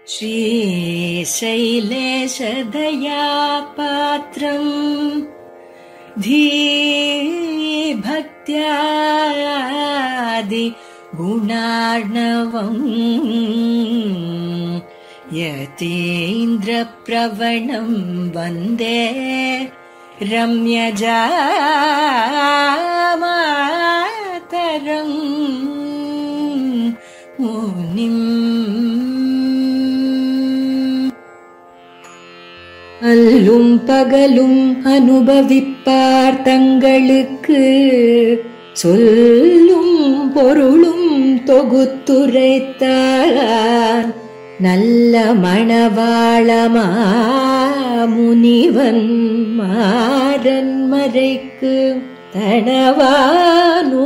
श्रीशैलेशदयापात्रम् धीभक्त्यादि गुणार्णवम् यतीन्द्रप्रवणं वन्दे रम्यजामातरम् मुनिम्. அல்லும் பகலும் அனுபவிப்பார் தங்களுக்கு சொல்லும் பொருளும் தொகுத்துரைத்தார் நல்ல மணவாளமா முனிவன் மாறன் மறைக்கு தனவானூ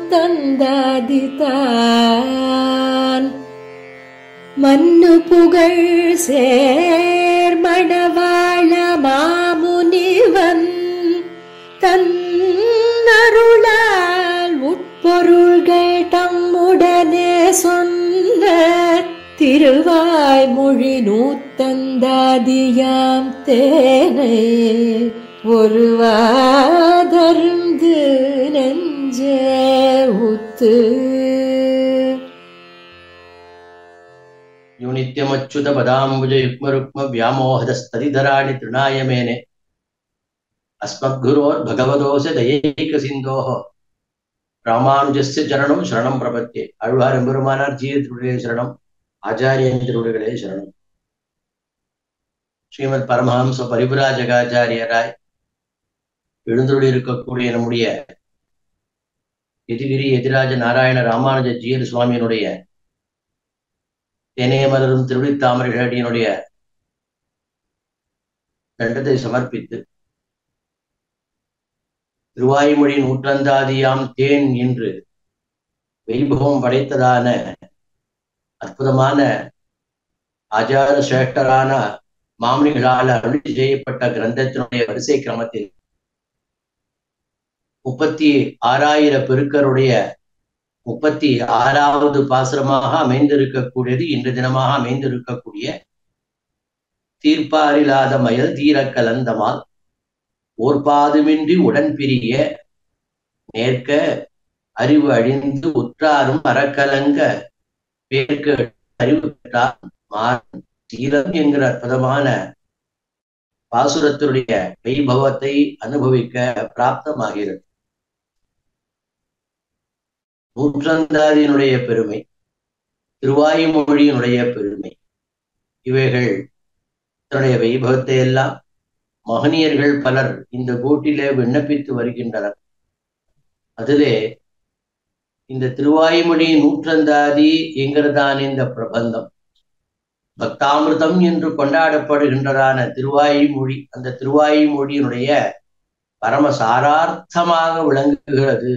தந்தாதிதான் மன்னு புகழ் சேர் மணவாள மாமுனிவன் தன்னருளால் உட்பொருள்கள் தம்முடனே சொன்ன திருவாய்மொழி நூத்தந்தாதியாம் தேனை ஒருவாதர்ந்து நெஞ்சே உத்து. यो नित्यमच्युत पदाम्बुज युग्मरुक्म व्यामोहदस्तदिधराणि तृणाय मेने अस्मद्गुरोर्भगवतोऽस्य दयैकसिन्धोः रामानुजस्य चरणं शरणं प्रपद्ये. आழ்வார் எம்பெருமானார் ஜீயத்தினுடைய சரணம், ஆச்சாரியன் திருவடிகளே சரணம். ஸ்ரீமத் பரமஹம்ச பரிபுராஜகாச்சாரியராய் எழுந்தருளியிருக்கக்கூடிய நம்முடைய யதிகிரி யதிராஜ நாராயண ராமானுஜ ஜீயர் சுவாமியினுடைய தேனே மலரும் திருவிழித்தாமரைகளினுடைய தண்டத்தை சமர்ப்பித்து திருவாய்மொழி நூற்றந்தாதியாம் தேன் என்று வைபவம் படைத்ததான அற்புதமான ஆச்சார சிரேஷ்டரான மாமுனிகளால் அருளி செய்யப்பட்ட கிரந்தத்தினுடைய வரிசை கிரமத்தில் 36,000 பெருக்கருடைய 36வது பாசுரமாக அமைந்திருக்கக்கூடியது இன்று தினமாக அமைந்திருக்கக்கூடிய தீர்ப்பாரில்லாத மயல் தீர கலந்தமால் ஓர்பாதுமின்றி உடன் பிரிய நேர்க்க அறிவு அழிந்து உற்றாரும் அறக்கலங்க பேர்க்க அறிவு பெற்றார் மாறும் தீரம் என்கிற அற்புதமான பாசுரத்தினுடைய வைபவத்தை அனுபவிக்க பிராப்தமாகிறது. நூற்றந்தாதியினுடைய பெருமை, திருவாய்மொழியினுடைய பெருமை, இவைகள் தன்னுடைய வைபவத்தை எல்லாம் மகனியர்கள் பலர் இந்த கூட்டிலே விண்ணப்பித்து வருகின்றனர். அதிலே இந்த திருவாய்மொழி நூற்றந்தாதி என்கிறதான இந்த பிரபந்தம் பக்தாமிர்தம் என்று கொண்டாடப்படுகின்றதான திருவாய்மொழி, அந்த திருவாய்மொழியினுடைய பரமசாரார்த்தமாக விளங்குகிறது.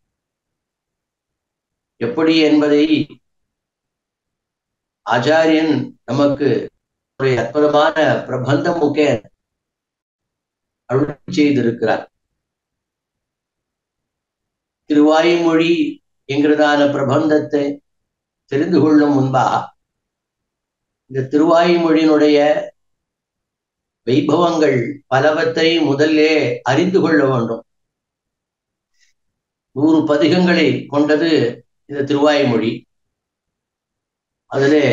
எப்படி என்பதை ஆச்சாரியன் நமக்கு ஒரு அற்புதமான பிரபந்தமுக்கே அருள் செய்திருக்கிறார். திருவாய்மொழி என்கிறதான பிரபந்தத்தை தெரிந்து கொள்ளும் முன்பாக இந்த திருவாய்மொழியினுடைய வைபவங்கள் பலவற்றை முதல்லே அறிந்து கொள்ள வேண்டும். 100 பதிகங்களை கொண்டது இந்த திருவாய்மொழி. அதிலே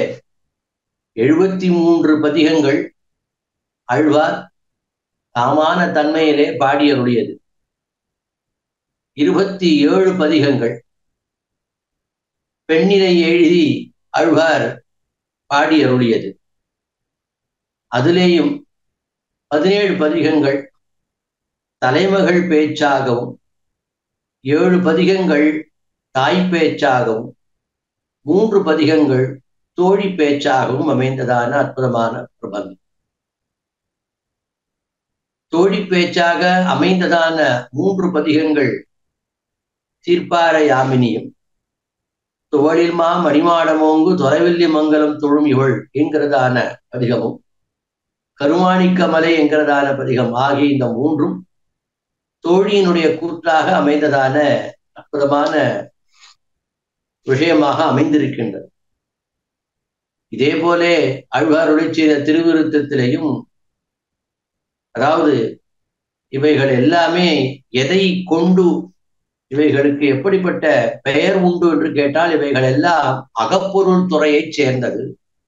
73 பதிகங்கள் ஆழ்வார் தாமான தன்மையிலே பாடியருடையது. 27 பதிகங்கள் பெண்ணிலை எழுதி ஆழ்வார் பாடியருடையது. அதிலேயும் 17 பதிகங்கள் தலைமகள் பேச்சாகவும் 7 பதிகங்கள் தாய் பேச்சாகவும் 3 பதிகங்கள் தோழி பேச்சாகவும் அமைந்ததான அற்புதமான பிரபந்தம். தோழி பேச்சாக அமைந்ததான 3 பதிகங்கள் தீர்ப்பார யாமினியும் துவளில்மா மணிமாடமோங்கு தொலைவில்லி மங்கலம் தொழும் இவள் என்கிறதான பதிகமும் கருமாணிக்கமலை என்கிறதான பதிகம் ஆகிய இந்த 3ம் தோழியினுடைய கூற்றாக அமைந்ததான அற்புதமான விஷயமாக அமைந்திருக்கின்றது. இதே போலே ஆழ்வாருடைய செய்த திருவிருத்தத்திலையும், அதாவது இவைகள் எல்லாமே எதை கொண்டு, இவைகளுக்கு எப்படிப்பட்ட பெயர் உண்டு என்று கேட்டால், இவைகள் எல்லாம் அகப்பொருள் துறையைச் சேர்ந்தது.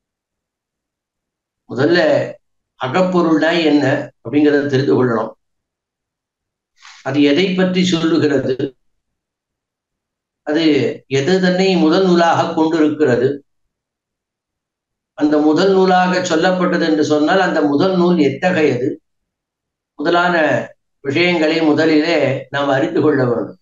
முதல்ல அகப்பொருள்னா என்ன அப்படிங்கிறத தெரிந்து கொள்ளணும். அது எதை பற்றி சொல்லுகிறது, அது எது தன்னை முதல் நூலாக கொண்டிருக்கிறது, அந்த முதல் நூலாக சொல்லப்பட்டது என்று சொன்னால் அந்த முதல் நூல் எத்தகையது முதலான விஷயங்களை முதலிலே நாம் அறிந்து கொள்ள வேண்டும்.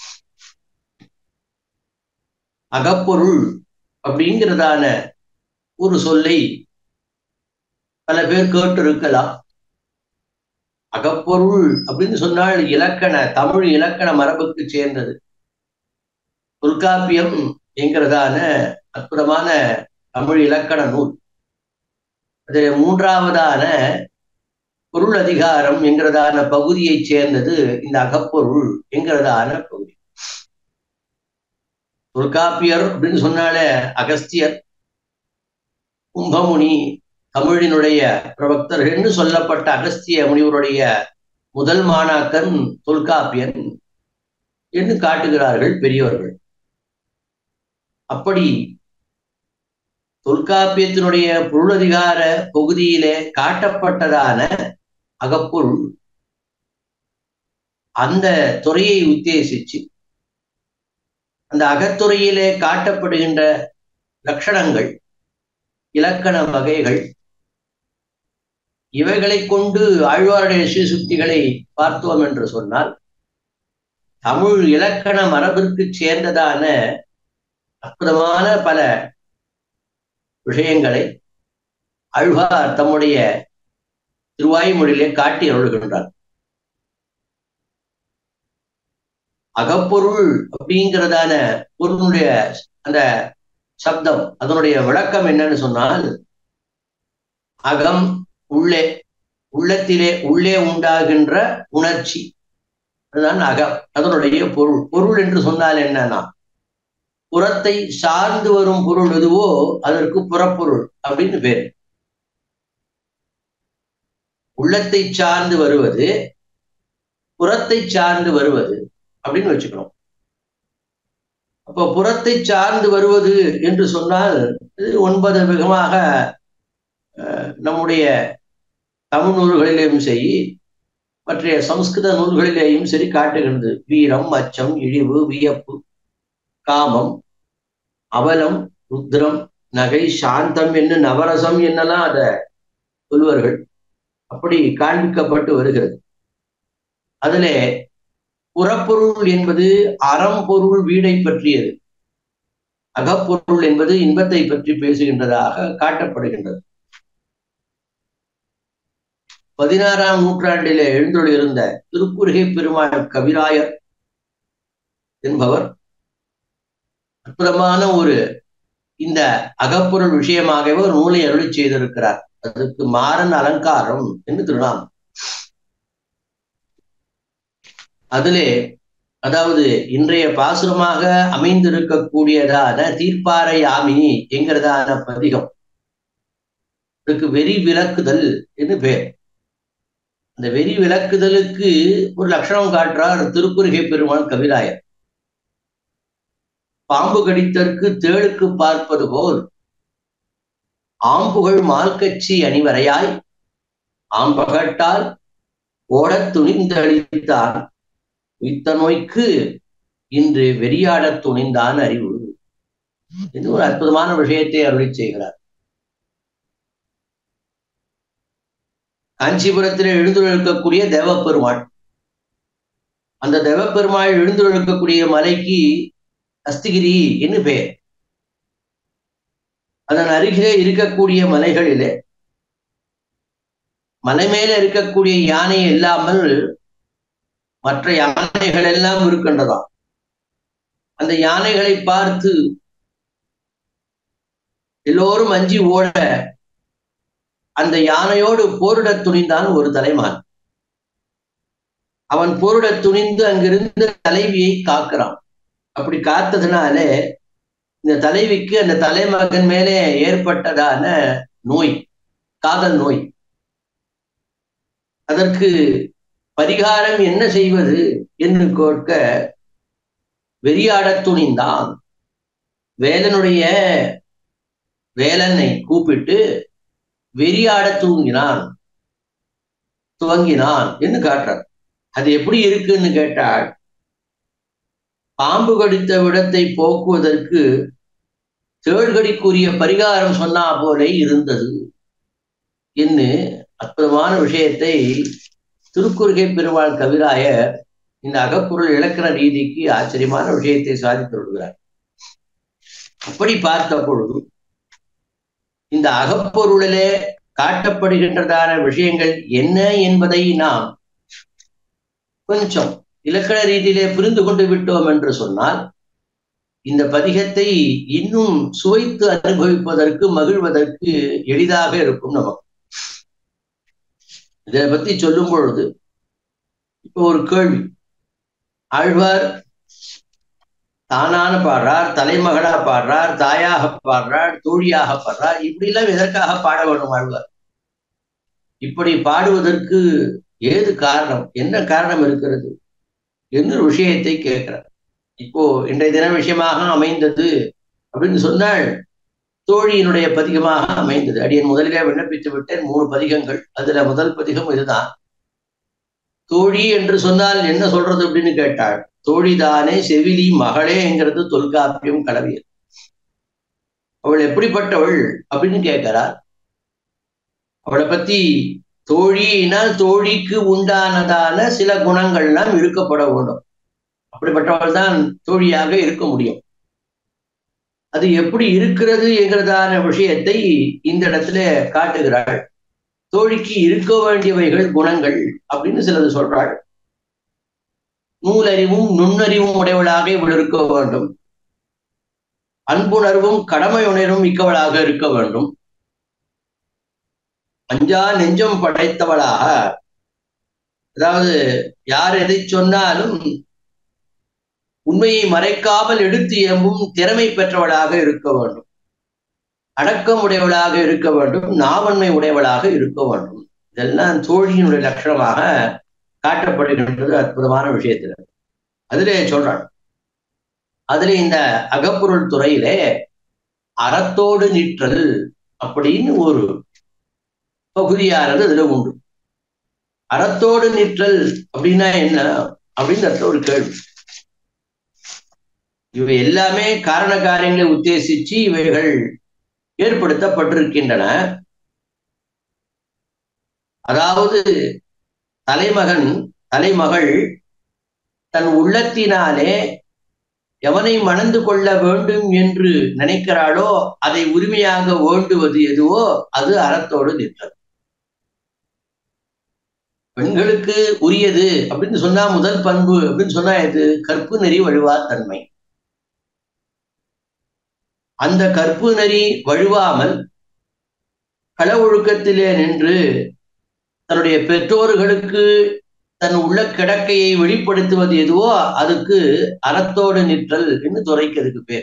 அகப்பொருள் அப்படிங்கிறதான ஒரு சொல்லை பல பேர் கேட்டு இருக்கலாம். அகப்பொருள் அப்படின்னு சொன்னால் இலக்கண, தமிழ் இலக்கண மரபுக்கு சேர்ந்தது. தொல்காப்பியம் என்கிறதான அற்புதமான தமிழ் இலக்கண நூல், அதில் 3ஆவதான பொருள் அதிகாரம் என்கிறதான பகுதியை சேர்ந்தது இந்த அகப்பொருள் என்கிறதான பகுதி. தொல்காப்பியர் அப்படின்னு சொன்னாலே அகஸ்தியர், கும்பமுனி, தமிழினுடைய பிரபக்தர்கள் என்று சொல்லப்பட்ட அகஸ்திய முனிவருடைய முதல் மாணாக்கன் தொல்காப்பியன் என்று காட்டுகிறார்கள் பெரியவர்கள். அப்படி தொல்காப்பியத்தினுடைய பொருளதிகார பகுதியிலே காட்டப்பட்டதான அகப்பொருள், அந்த துறையை உத்தேசிச்சு அந்த அகத்துறையிலே காட்டப்படுகின்ற லட்சணங்கள், இலக்கண வகைகள், இவைகளை கொண்டு ஆழ்வாருடைய ஸ்ரீசுக்திகளை பார்த்தோம் என்று சொன்னால், தமிழ் இலக்கண மரபிற்கு சேர்ந்ததான அற்புதமான பல விஷயங்களை ஆழ்வார் தம்முடைய திருவாய்மொழியிலே காட்டி அருள்கின்றார். அகப்பொருள் அப்படிங்கிறதான பொருளுடைய அந்த சப்தம், அதனுடைய விளக்கம் என்னன்னு சொன்னால், அகம் உள்ளே, உள்ளத்திலே உள்ளே உண்டாகின்ற உணர்ச்சி, அதுதான் அகம். அதனுடைய பொருள். பொருள் என்று சொன்னால் என்னன்னா, புறத்தை சார்ந்து வரும் பொருள் எதுவோ அதற்கு புறப்பொருள் அப்படின்னு பேரு. உள்ளத்தை சார்ந்து வருவது, புறத்தை சார்ந்து வருவது அப்படின்னு வச்சுக்கணும். அப்போ புறத்தை சார்ந்து வருவது என்று சொன்னால், இது 9 விதமாக நம்முடைய தமிழ் நூல்களிலேயும் சரி, மற்ற சம்ஸ்கிருத நூல்களிலேயும் சரி காட்டுகிறது. வீரம், அச்சம், இழிவு, வியப்பு, காமம், அவலம், ருத்ரம், நகை, சாந்தம் என்று நவரசம் என்னெல்லாம் அதை சொல்வார்கள். அப்படி காண்பிக்கப்பட்டு வருகிறது. அதிலே புறப்பொருள் என்பது அறம்பொருள் வீடை பற்றியது, அகப்பொருள் என்பது இன்பத்தை பற்றி பேசுகின்றதாக காட்டப்படுகின்றது. 16ஆம் நூற்றாண்டிலே எழுந்தொழியிருந்த திருக்குறுகை பெருமாள் கவிராயர் என்பவர் அற்புதமான ஒரு இந்த அகப்பொருள் விஷயமாகவே ஒரு நூலை அருளி செய்திருக்கிறார். அதுக்கு மாறன் அலங்காரம் என்று திருநாமம். அதிலே அதாவது இன்றைய பாசுரமாக அமைந்திருக்கக்கூடியதான தீர்ப்பாறை யாமினி என்கிறதான பதிகம், இதுக்கு வெறி விளக்குதல் என்று பேர். அந்த வெறி விளக்குதலுக்கு ஒரு லட்சணம் காட்டுறார் திருக்குறுகை பெருமாள் கவிராயர். பாம்பு கடித்தற்கு தேளுக்கு பார்ப்பது போல் ஆம்புகள் மால்கச்சி அணிவரையாய் ஆம்பகட்டால் ஓடத் துணிந்தளித்தான் உய்த்த நோய்க்கு இன்று வெறியாடத் துணிந்தான் அறிவு. இது ஒரு அற்புதமான விஷயத்தை அருளி செய்கிறார். காஞ்சிபுரத்திலே எழுந்துள்ளக்கூடிய தேவப்பெருமாள், அந்த தேவப்பெருமாள் எழுந்துள்ளக்கூடிய மலைக்கு அஸ்திகிரி என்று பெயர். அதன் அருகிலே இருக்கக்கூடிய மலைகளிலே மலை மேல இருக்கக்கூடிய யானை இல்லாமல் மற்ற யானைகள் எல்லாம் இருக்கின்றதாம். அந்த யானைகளை பார்த்து எல்லோரும் அஞ்சி ஓட அந்த யானையோடு போரிட துணிந்தான் ஒரு தலைமான். அவன் போரிட துணிந்து அங்கிருந்து தலைவியை காக்கிறான். அப்படி காத்ததுனாலே இந்த தலைவிக்கு அந்த தலைமகன் மேலே ஏற்பட்டதான நோய், காதல் நோய். அதற்கு பரிகாரம் என்ன செய்வது என்று கேட்க வெறியாடத் துணிந்தான். வேலனை கூப்பிட்டு வெறியாட துவங்கினான் என்று காட்டுறார். அது எப்படி இருக்குன்னு கேட்டால், பாம்பு கடித்த விடத்தை போக்குவதற்கு தேள்கடிக்குரிய பரிகாரம் சொன்னா போலே இருந்தது என்று அற்புதமான விஷயத்தை திருக்குறுகை பெருமாள் கவிராயர் இந்த அகப்பொருள் இலக்கண ரீதிக்கு ஆச்சரியமான விஷயத்தை சாதித்து வருகிறார். அப்படி பார்த்த பொழுது இந்த அகப்பொருளிலே காட்டப்படுகின்றதான விஷயங்கள் என்ன என்பதை நாம் கொஞ்சம் இலக்கண ரீதியிலே புரிந்து கொண்டு விட்டோம் என்று சொன்னால், இந்த பதிகத்தை இன்னும் சுவைத்து அனுபவிப்பதற்கு, மகிழ்வதற்கு எளிதாக இருக்கும் நமக்கு. இதை பத்தி சொல்லும் பொழுது இப்போ ஒரு கேள்வி. ஆழ்வார் தானான பாடுறார், தலைமகளா பாடுறார், தாயாக பாடுறார், தோழியாக பாடுறார். இப்படி எல்லாம் எதற்காக பாட வேண்டும் ஆழ்வார்? இப்படி பாடுவதற்கு ஏது காரணம், என்ன காரணம் இருக்கிறது என்று விஷயத்தை கேட்கிறார். இப்போ இன்றைய தின விஷயமாக அமைந்தது அப்படின்னு சொன்னால் தோழியினுடைய பதிகமாக அமைந்தது. அடியன் முதலிலே விண்ணப்பித்து விட்டேன் 3 பதிகங்கள். அதுல முதல் பதிகம் இதுதான். தோழி என்று சொன்னால் என்ன சொல்றது அப்படின்னு கேட்டாள். தோழிதானே செவிலி மகளேங்கிறது தொல்காப்பியம் கலவியல். அவள் எப்படிப்பட்டவள் அப்படின்னு கேட்கிறார். அவளை பத்தி தோழியினால் தோழிக்கு உண்டானதான சில குணங்கள்லாம் இருக்கப்பட வேண்டும். அப்படிப்பட்டவள் தான் தோழியாக இருக்க முடியும். அது எப்படி இருக்கிறது என்கிறதான விஷயத்தை இந்த இடத்துல காட்டுகிறாள். தோழிக்கு இருக்க வேண்டியவைகள் குணங்கள் அப்படின்னு சிலது சொல்றாள். நூலறிவும் நுண்ணறிவும் உடையவளாக இவள் இருக்க வேண்டும். அன்புணர்வும் கடமையுணர்வும் மிக்கவளாக இருக்க வேண்டும். அஞ்சா நெஞ்சம் படைத்தவளாக, அதாவது யார் எதை சொன்னாலும் உண்மையை மறைக்காமல் எடுத்து எம்பும் திறமை பெற்றவளாக இருக்க வேண்டும். அடக்கம் உடையவளாக இருக்க வேண்டும். நாவன்மை உடையவளாக இருக்க வேண்டும். இதெல்லாம் தோழியினுடைய லட்சணமாக காட்டப்படுகின்றது அற்புதமான விஷயத்துல. அதிலே சொல்றாள். அதுல இந்த அகப்பொருள் துறையிலே அறத்தோடு நிற்றல் அப்படின்னு ஒரு பகுதியானது அதுல உண்டு. அறத்தோடு நிற்றல் அப்படின்னா என்ன அப்படின்னு ஒரு கேள்வி. இவை எல்லாமே காரண காரியங்களை உத்தேசிச்சு இவைகள் ஏற்படுத்தப்பட்டிருக்கின்றன. அதாவது தலைமகள் தன் உள்ளத்தினாலே எவனை மணந்து கொள்ள வேண்டும் என்று நினைக்கிறாளோ அதை உரிமையாக வேண்டுவது எதுவோ அது அறத்தோடு நிற்கிறது. பெண்களுக்கு உரியது அப்படின்னு சொன்னா முதல் பண்பு அப்படின்னு சொன்னா இது கற்பு நெறி வழுவா தன்மை. அந்த கற்பு நெறி வழுவாமல் கள ஒழுக்கத்திலே நின்று தன்னுடைய பெற்றோர்களுக்கு தன் உள்ள கிடக்கையை வெளிப்படுத்துவது எதுவோ அதுக்கு அறத்தோடு நிற்றல் என்று துறைக்கிறதுக்கு பேர்.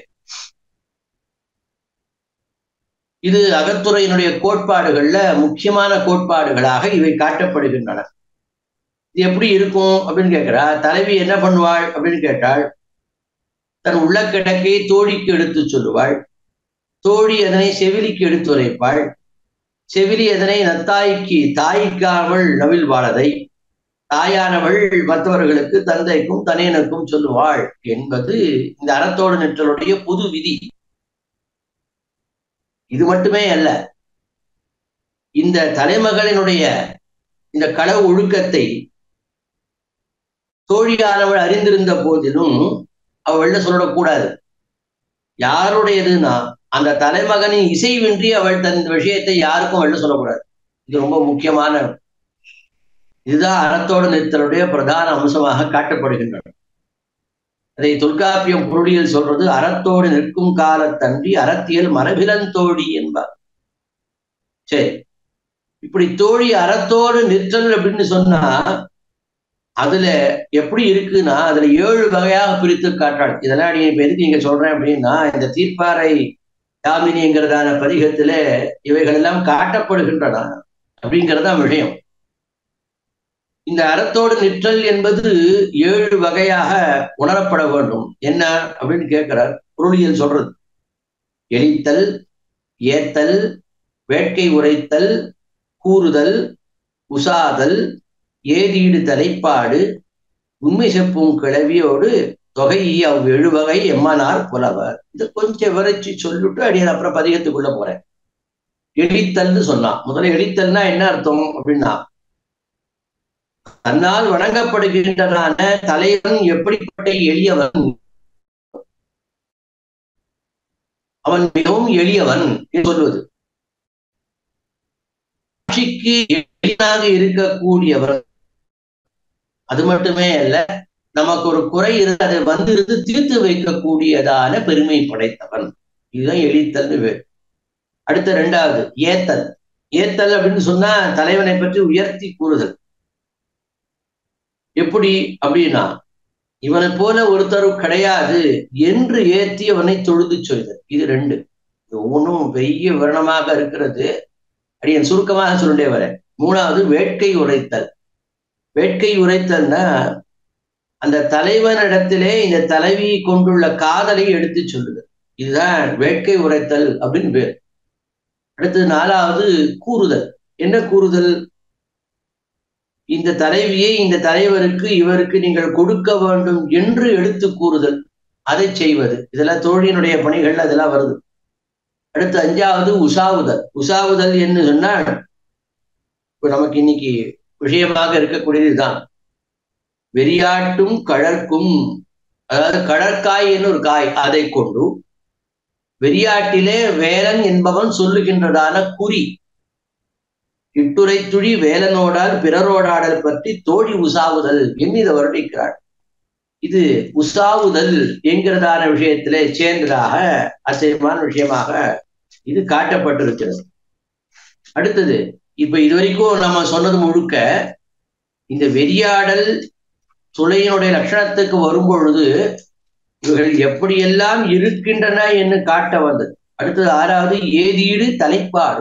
இது அகத்துறையினுடைய கோட்பாடுகள்ல முக்கியமான கோட்பாடுகளாக இவை காட்டப்படுகின்றன. இது எப்படி இருக்கும் அப்படின்னு கேட்கிறா. தலைவி என்ன பண்ணுவாள் அப்படின்னு கேட்டாள். தன் உள்ள கிடக்கையை தோழிக்கு எடுத்து சொல்லுவாள். தோழி அதனை செவிலிக்கு எடுத்து உரைப்பாள். செவிலி அதனை நத்தாய்க்கு தாய்க்காமல் நவில் வாழதை தாயானவள் மற்றவர்களுக்கு தந்தைக்கும் தனையனுக்கும் சொல்லுவாள் என்பது இந்த அறத்தோடு நிற்றலுடைய பொது விதி. இது மட்டுமே அல்ல, இந்த தலைமகளினுடைய இந்த கள ஒழுக்கத்தை தோழியானவள் அறிந்திருந்த போதிலும் அவள் சொல்லக்கூடாது. யாருடையதுன்னா அந்த தலைமகனின் இசைவின்றி அவள் தன் விஷயத்தை யாருக்கும் அவள் சொல்லக்கூடாது. இது ரொம்ப முக்கியமான, இதுதான் அறத்தோடு நிறுத்தலுடைய பிரதான அம்சமாக காட்டப்படுகின்றன. அதை தொல்காப்பியம் பொருளியல் சொல்றது அறத்தோடு நிற்கும் காலத்தன்றி அறத்தியல் மரபிலன் தோழி என்பார். சரி, இப்படி தோழி அறத்தோடு நிற்றல் அப்படின்னு சொன்னா அதுல எப்படி இருக்குன்னா அதுல 7 வகையாக பிரித்து காட்டுறாள். இதெல்லாம் நீ இப்ப எதுக்கு நீங்க சொல்றேன் அப்படின்னா, இந்த தீர்ப்பாறை யாமினிங்கிறதான பதிகத்துல இவைகள் எல்லாம் காட்டப்படுகின்றன அப்படிங்கிறதான் விஷயம். இந்த அறத்தோடு நிற்றல் என்பது 7 வகையாக உணரப்பட வேண்டும். என்ன அப்படின்னு கேட்கிறார். பொருளியல் சொல்றது எளித்தல், ஏத்தல், வேட்கை உரைத்தல், கூறுதல், உசாதல், ஏதீடு தலைப்பாடு, உண்மை செப்பும் கிளவியோடு தொகை அவ் 7 வகை எம்மனார் புலவர். இது கொஞ்சம் விவரிச்சு சொல்லிட்டு அடியே அப்புறம் பதிகத்துக்குள்ள போறேன். எளித்தல்னு சொன்னான். முதல்ல எளித்தல்னா என்ன அர்த்தம் அப்படின்னா, தன்னால் வணங்கப்படுகின்றதான தலைவன் எப்படிப்பட்ட எளியவன், அவன் மிகவும் எளியவன் என்று சொல்வது. ஆட்சிக்கு எளிதாக இருக்கக்கூடியவன். அது மட்டுமே அல்ல, நமக்கு ஒரு குறை இருந்து அதை வந்திருந்து தீர்த்து வைக்கக்கூடியதான பெருமை படைத்தவன். இதுதான் எளித்தல்னு வேறு. அடுத்த 2வது ஏத்தல். ஏத்தல் அப்படின்னு சொன்னா தலைவனை பற்றி உயர்த்தி கூறுதல். எப்படி அப்படின்னா, இவனை போல ஒருத்தர் கிடையாது என்று ஏற்றி அவனை தொழுது சொல்லுதல். இது 2. ஒவ்வொன்றும் பெரிய விவரணமாக இருக்கிறது. அடியன் சுருக்கமாக சொல்லிட்டே வரேன். 3வது வேட்கை உரைத்தல். வேட்கை உரைத்தல்னா அந்த தலைவனிடத்திலே இந்த தலைவி கொண்டுள்ள காதலை எடுத்து சொல்லுதல். இதுதான் வேட்கை உரைத்தல் அப்படின்னு பேர். அடுத்து 4வது கூறுதல். என்ன கூறுதல்? இந்த தலைவியை இந்த தலைவருக்கு இவருக்கு நீங்கள் கொடுக்க வேண்டும் என்று எடுத்து கூறுதல், அதை செய்வது. இதெல்லாம் தோழியினுடைய பணிகள் அதெல்லாம் வருது. அடுத்து 5வது உசாவுதல். உசாவுதல் என்று சொன்னால் இப்ப நமக்கு இன்னைக்கு விஷயமாக இருக்கக்கூடியதுதான். வெறியாட்டும் கழற்கும், அதாவது கடற்காய் என்று ஒரு காய், அதை கொண்டு வெறியாட்டிலே வேலன் என்பவன் சொல்லுகின்றதான குறி, இட்டுரை துழி வேலனோடால் பிறரோடாடல் பற்றி தோழி உசாவுதல் என்று இதை வருணிக்கிறாள். இது உசாவுதல் என்கிறதான விஷயத்திலே சேர்ந்ததாக ஆச்சரியமான விஷயமாக இது காட்டப்பட்டிருக்கிறது. அடுத்தது, இப்ப இதுவரைக்கும் நம்ம சொன்னது முழுக்க இந்த வெறியாடல் துளையினுடைய லட்சணத்துக்கு வரும்பொழுது இவர்கள் எப்படியெல்லாம் இருக்கின்றன என்று காட்ட வந்தது. அடுத்தது 6வது ஏதீடு தலைப்பாடு.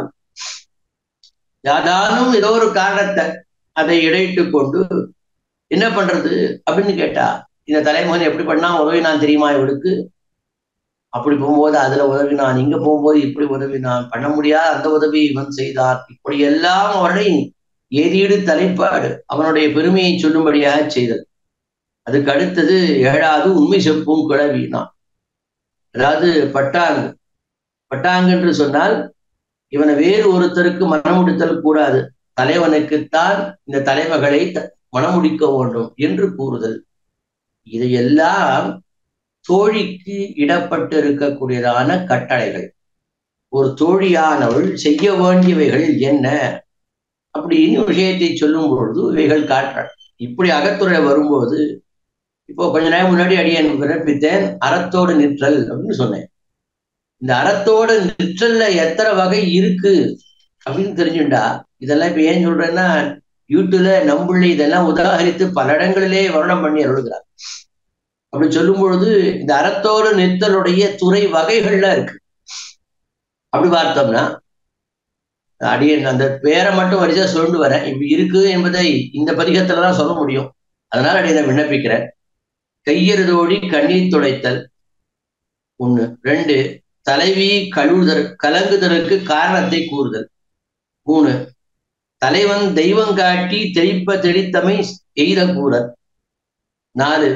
யாதானும் ஏதோ ஒரு காரணத்தை அதை இடையிட்டு கொண்டு என்ன பண்றது அப்படின்னு கேட்டா, இந்த தலைமகன் எப்படி பண்ணா உதவினான் தெரியுமா இவளுக்கு, அப்படி போகும்போது அதுல உதவினான், இங்க போகும்போது இப்படி உதவினான், பண்ண முடியாத அந்த உதவி இவன் செய்தான், இப்படி எல்லாம் அவனை ஏதீடு தலைப்பாடு அவனுடைய பெருமையை சொல்லும்படியாக செய்தது. அதுக்கு அடுத்தது 7வது உண்மை செப்பும் கிளவினான். அதாவது பட்டாங்கு. பட்டாங்கு என்று சொன்னால் இவனை வேறு ஒருத்தருக்கு மனமுடித்தல் கூடாது, தலைவனுக்குத்தான் இந்த தலைமகளை மனமுடிக்க வேண்டும் என்று கூறுதல். இதையெல்லாம் தோழிக்கு இடப்பட்டு இருக்கக்கூடியதான கட்டளைகள். ஒரு தோழியானவள் செய்ய வேண்டியவைகள் என்ன அப்படின்னு விஷயத்தை சொல்லும் பொழுது இவைகள் காட்டுறாள். இப்படி அகத்துறை வரும்போது, இப்போ கொஞ்ச நேரம் முன்னாடி அடியேன் பிறப்பித்தேன் அறத்தோடு நிற்றல் அப்படின்னு சொன்னேன். இந்த அறத்தோடு நிற்றல்ல எத்தனை வகை இருக்கு அப்படின்னு தெரிஞ்சுட்டா, இதெல்லாம் இப்ப ஏன் சொல்றேன்னா, யூடியூப்ல நம்புள்ளி இதெல்லாம் உதாகரித்து பல இடங்களிலே வர்ணம் பண்ணி அருள்கிறார். அப்படி சொல்லும் பொழுது இந்த அறத்தோடு நிற்றலுடைய துறை வகைகள்ல இருக்கு. அப்படி பார்த்தோம்னா, அடியேன் அந்த பேரை மட்டும் வரிசா சொல்லிட்டு வரேன். இப்படி இருக்கு என்பதை இந்த பதிகத்துலதான் சொல்ல முடியும். அதனால அடியை விண்ணப்பிக்கிறேன். கையெறுதோடி கண்ணீர் துடைத்தல் 1. 2. தலைவி கலங்குதலுக்கு காரணத்தை கூறுதல். 3. தலைவன் தெய்வம் காட்டி தெளித்தமை எய்த கூறல். 4.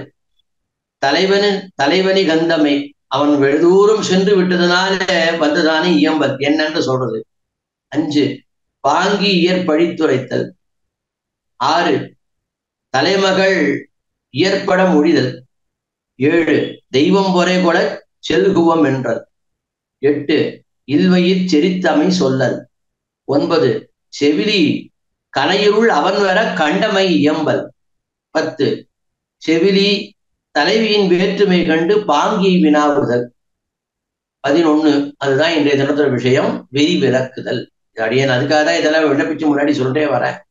தலைவனி கந்தமை, அவன் வெகுதூரம் சென்று விட்டதனால வந்ததானே இயம்பல் என்னன்னு சொல்றது. 5. பாங்கி இயற்பழித்துரைத்தல். 6. தலைமகள் இயற்பட மொழிதல். 7. தெய்வம் பொறை கொல செல்குவம் என்றல். 8. இல்வயிற் செரித்தமை சொல்லல். 9. செவிலி கனையிருள் அவன் வர கண்டமை இயம்பல். 10. செவிலி தலைவியின் வேற்றுமை கண்டு பாங்கி வினாவுதல். 11. அதுதான் இன்றைய தினத்தோட விஷயம், வெறி விளக்குதல். அடியேன் அதுக்காக தான் இதெல்லாம் விண்ணப்பிச்சு முன்னாடி சொல்லிட்டே வரேன்.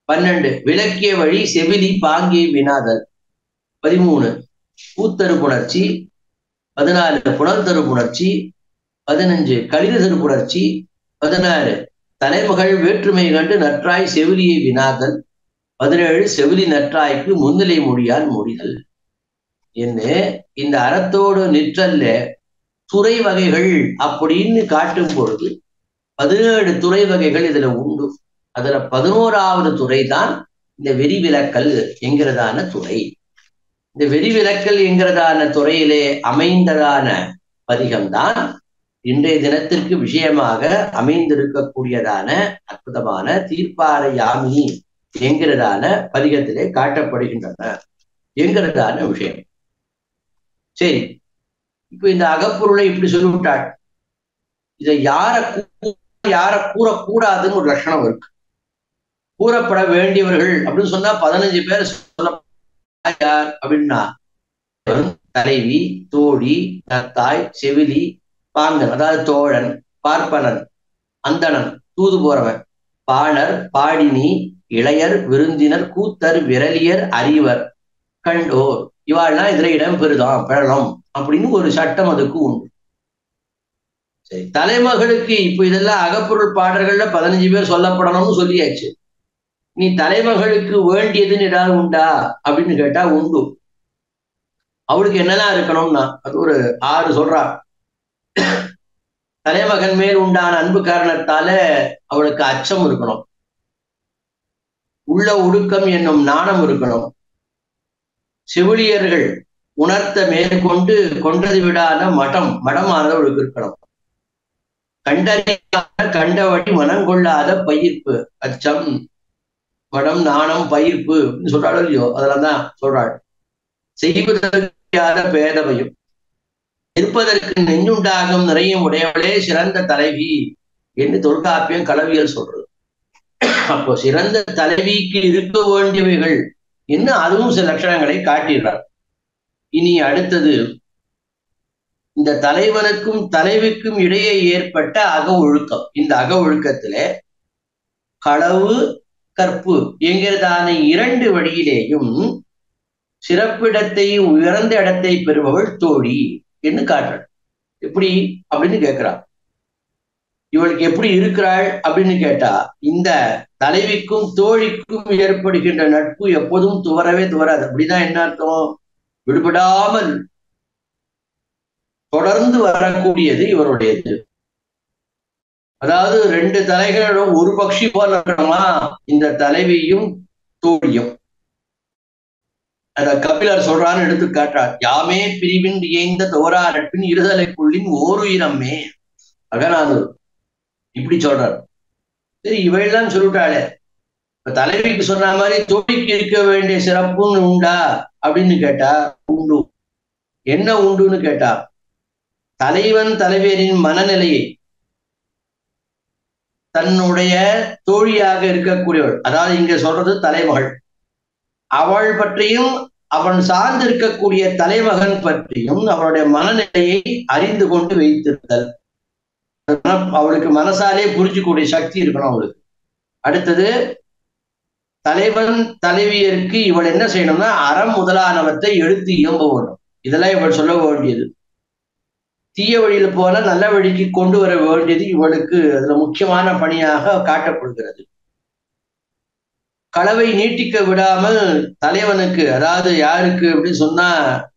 12 விளக்கிய வழி செவிலி பாங்கி வினாதல். 13 பூத்தரு புணர்ச்சி. 14 புனல் தரு புணர்ச்சி. 15 கலித தரு புணர்ச்சி. 16 தலைமகள் வேற்றுமை கண்டு நற்றாய் செவிலியை வினாதல். 17 செவிலி நற்றாய்க்கு முன்னிலை மொழியால் முடிதல். என்ன இந்த அறத்தோடு நிற்றல்ல துறை வகைகள் அப்படின்னு காட்டும் பொழுது 17 துறை வகைகள் இதுல உண்டு. அதுல 11வது துறை தான் இந்த வெறிவிலக்கல் என்கிறதான துறை. இந்த வெறிவிலக்கல் என்கிறதான துறையிலே அமைந்ததான பதிகம்தான் இன்றைய தினத்திற்கு விஷயமாக அமைந்திருக்கக்கூடியதான அற்புதமான தீர்ப்பாறை யாமினி என்கிறதான பதிகத்திலே காட்டப்படுகின்றன என்கிறதான விஷயம். சரி, இப்ப இந்த அகப்பொருளை இப்படி சொல்லிவிட்டாள். இதை யார கூறக்கூடாதுன்னு ஒரு லட்சணம் இருக்கு. கூறப்பட வேண்டியவர்கள் அப்படின்னு சொன்னா 15 பேர் சொல்ல யார் அப்படின்னா தலைவி, தோழி, நத்தாய், செவிலி, பாங்கன் அதாவது தோழன், பார்ப்பனன், அந்தணன், தூது போறவன், பாணர், பாடினி, இளையர், விருந்தினர், கூத்தர், விரலியர், அறிவர், கண்டோர் இவாள்லாம் இதுல இடம் பெறுதான் பெறலாம் அப்படின்னு ஒரு சட்டம் அதுக்கு உண்டு. சரி, தலைமகளுக்கு இப்ப இதெல்லாம் அகப்பொருள் பாடல்கள்ல 15 பேர் சொல்லப்படணும்னு சொல்லியாச்சு. நீ தலைமகளுக்கு வேண்டியதுன்னு ஏதாவது உண்டா அப்படின்னு கேட்டா உண்டு. அவளுக்கு என்னெல்லாம் இருக்கணும்னா அது ஒரு 6 சொல்றா. தலைமகன் மேல் உண்டான அன்பு காரணத்தால அவளுக்கு அச்சம் இருக்கணும், உள்ள ஒடுக்கம் என்னும் நாணம் இருக்கணும், செவிலியர்கள் உணர்த்த மேற்கொண்டு கொண்டது விடாத மடமானது அவளுக்கு இருக்கணும், கண்டறியாத கண்டவழி மனங்கொள்ளாத பயிர்ப்பு, அச்சம், மடம், நாணம், பயிர்ப்பு சொல்றாளோ இல்லையோ அதெல்லாம் தான் சொல்றாள். செய்வதற்கான பேதமையும் இருப்பதற்கு நெஞ்சுண்டாகும் நிறையும் உடையவளே சிறந்த தலைவி என்று தொல்காப்பியம் களவியல் சொல்றது. அப்போ சிறந்த தலைவிக்கு இருக்க வேண்டியவைகள் என்ன அதுவும் சில லட்சணங்களை காட்டிடுறார். இனி அடுத்தது இந்த தலைவனுக்கும் தலைவிக்கும் இடையே ஏற்பட்ட அக ஒழுக்கம். இந்த அக ஒழுக்கத்திலே களவு கற்பு என்கிறதான 2 வழியிலேயும் சிறப்பிடத்தை உயர்ந்த இடத்தை பெறுபவள் தோழி என்று காட்டுறாள். எப்படி அப்படின்னு கேட்கிறாள். இவளுக்கு எப்படி இருக்கிறாள் அப்படின்னு கேட்டா இந்த தலைவிக்கும் தோழிக்கும் ஏற்படுகின்ற நட்பு எப்போதும் துவரவே துவராது. அப்படிதான் என்ன அர்த்தம்? விடுபடாமல் தொடர்ந்து வரக்கூடியது இவருடையது. அதாவது 2 தலைகளோட ஒரு பட்சி போல இருக்கணுமா இந்த தலைவியும் தோழியும். அத கபிலர் சொல்றான்னு எடுத்து காட்டுறார். யாமே பிரிவின் இயைந்த தோரா நட்பின் இருதலைக்குள்ளின் ஓருயிரமே அகநானூர் இப்படி சொல்றார். சரி, இவையெல்லாம் சொல்லிட்டாளே, இப்ப தலைவிக்கு சொன்ன மாதிரி தோழிக்கு இருக்க வேண்டிய சிறப்புன்னு உண்டா அப்படின்னு கேட்டா உண்டு. என்ன உண்டுன்னு கேட்டா தலைவன் தலைவியரின் மனநிலையை தன்னுடைய தோழியாக இருக்கக்கூடியவள், அதாவது இங்க சொல்றது தலைமகள், அவள் பற்றியும் அவன் சார்ந்து இருக்கக்கூடிய தலைமகன் பற்றியும் அவளுடைய மனநிலையை அறிந்து கொண்டு வைத்திருத்தல். அவளுக்கு மனசாலே புரிஞ்சுக்கூடிய சக்தி இருக்கணும் அவளுக்கு. அடுத்தது தலைவன் தலைவியருக்கு இவள் என்ன செய்யணும்னா அறம் முதலானவற்றை எடுத்து இயம்ப வேண்டும். இதெல்லாம் இவள் சொல்ல வேண்டியது. தீய வழியில போல நல்ல வழிக்கு கொண்டு வர வேண்டியது இவளுக்கு அதுல முக்கியமான பணியாக காட்டப்படுகிறது. களவை நீட்டிக்க விடாமல் தலைவனுக்கு, அதாவது யாருக்கு அப்படின்னு சொன்னா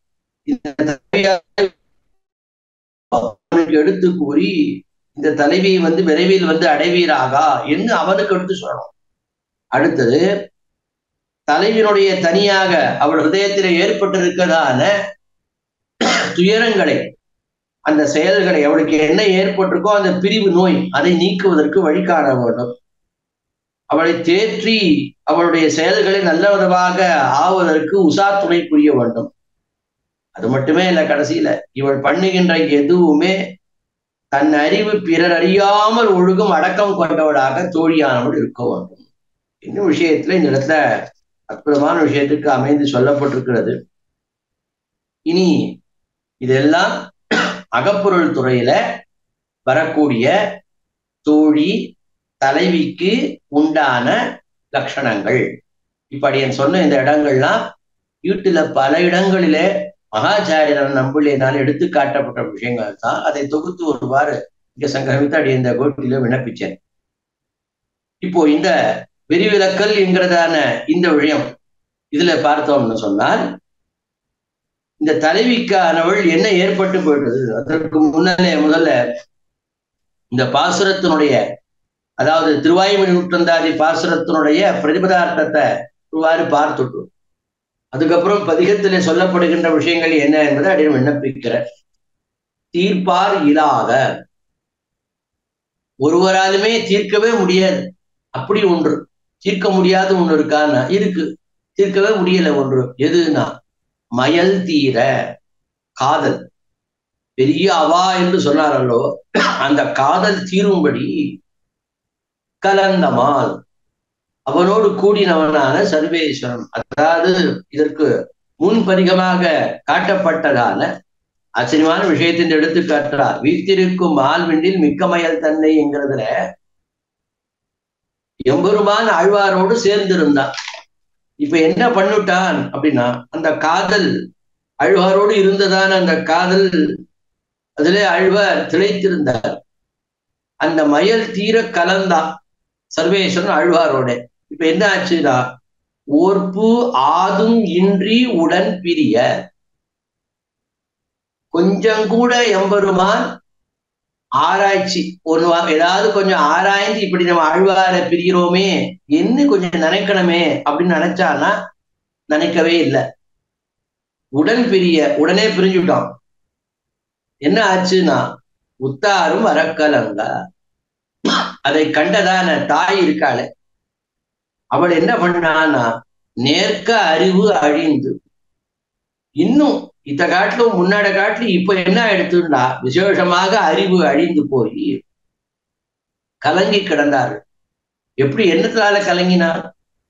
எடுத்து கூறி இந்த தலைவியை விரைவில் அடைவீராகா என்று அவனுக்கு எடுத்து சொல்லணும். அடுத்தது தலைவியினுடைய தனியாக அவள் ஹிருதயத்தில் ஏற்பட்டிருக்கிறதான துயரங்களை, அந்த செயல்களை, அவளுக்கு என்ன ஏற்பட்டிருக்கோ அந்த பிரிவு நோய் அதை நீக்குவதற்கு வழி காண வேண்டும். அவளை தேற்றி அவளுடைய செயல்களை நல்ல விதமாக ஆவதற்கு உசா துணை புரிய வேண்டும். அது மட்டுமே இல்லை, கடைசியில இவள் பண்ணுகின்ற எதுவுமே தன் அறிவு பிறர் அறியாமல் ஒழுகும் அடக்கம் கொண்டவளாக தோழியானவள் இருக்க வேண்டும். இன்னும் விஷயத்துல இந்த இடத்துல அற்புதமான விஷயத்துக்கு அமைந்து சொல்லப்பட்டிருக்கிறது. இனி இதெல்லாம் அகப்பொருள் துறையில வரக்கூடிய தோழி தலைவிக்கு உண்டான லட்சணங்கள். இப்படி என் சொன்ன இந்த இடங்கள்லாம் வீட்டுல பல இடங்களிலே மகாச்சாரியர் நம்பிள்ளையினால் எடுத்து காட்டப்பட்ட விஷயங்கள் தான். அதை தொகுத்து ஒருவாறு இங்க சங்கமித்து அடி இந்த கோட்டில விண்ணப்பிச்சேன். இப்போ இந்த விரிவிலக்கல் என்கிறதான இந்த விஷயம் இதுல பார்த்தோம்னு சொன்னால், இந்த தலைவிக்கானவள் என்ன ஏற்பட்டு போயிட்டது? அதற்கு முதல்ல இந்த பாசுரத்தினுடைய, அதாவது திருவாய்மொழி நூற்றந்தாதி பாசுரத்தினுடைய பிரதிபதார்த்தத்தை ஒருவாறு பார்த்துட்டு, அதுக்கப்புறம் பதிகத்திலே சொல்லப்படுகின்ற விஷயங்கள் என்ன என்பதை அடியும் விண்ணப்பிக்கிற. தீர்ப்பார் இல்லாத, ஒருவராலுமே தீர்க்கவே முடியாது அப்படி ஒன்று, தீர்க்க முடியாத ஒன்று இருக்கான்னா இருக்கு, தீர்க்கவே முடியல ஒன்று. எதுனா மயல் தீர காதல். பெரிய அவா என்று சொன்னாரல்லோ, அந்த காதல் தீரும்படி கலந்தமால் அவனோடு கூடினவனான சர்வேஸ்வரன். அதாவது இதற்கு முன்பதிகமாக காட்டப்பட்டதான ஆச்சரியமான விஷயத்தின் எடுத்து காட்டுறார். வீட்டிற்கும் மால்விண்டில் மிக்கமயல் தன்னை என்கிறதுல எம்பெருமான் ஆழ்வாரோடு சேர்ந்திருந்தான். இப்ப என்ன பண்ணிட்டான் அப்படின்னா, அந்த காதல் ஆழ்வாரோடு இருந்ததான அந்த காதல் அதுல ஆழ்வார் திளைத்திருந்தார். அந்த மயல் தீர கலந்தான் சர்வேஸ்வரன் ஆழ்வாரோட. இப்ப என்ன ஆச்சுன்னா, ஓர்ப்பு ஆதும் இன்றி உடன் பிரிய, கொஞ்சம் கூட எம்பெருமான் ஆராய்ச்சி ஒன்று ஏதாவது கொஞ்சம் ஆராய்ந்து இப்படி நம்ம ஆழ்வார பிரிகிறோமே என்ன கொஞ்சம் நினைக்கணுமே அப்படின்னு நினைச்சான்னா நினைக்கவே இல்லை. உடன் பிரிய, உடனே பிரிஞ்சுட்டான். என்ன ஆச்சுன்னா, உத்தாரும் அரக்கலங்க. அதை கண்டதான தாய் இருக்காளே, அவள் என்ன பண்ணான்னா, நேர்க்க அறிவு அழிந்து, இன்னும் இத்த காட்டிலும் முன்னாடி காட்டிலும் இப்ப என்ன எடுத்துட்டா விசேஷமாக அறிவு அழிந்து போய் கலங்கி கிடந்தார். எப்படி என்னத்தினால கலங்கினார்?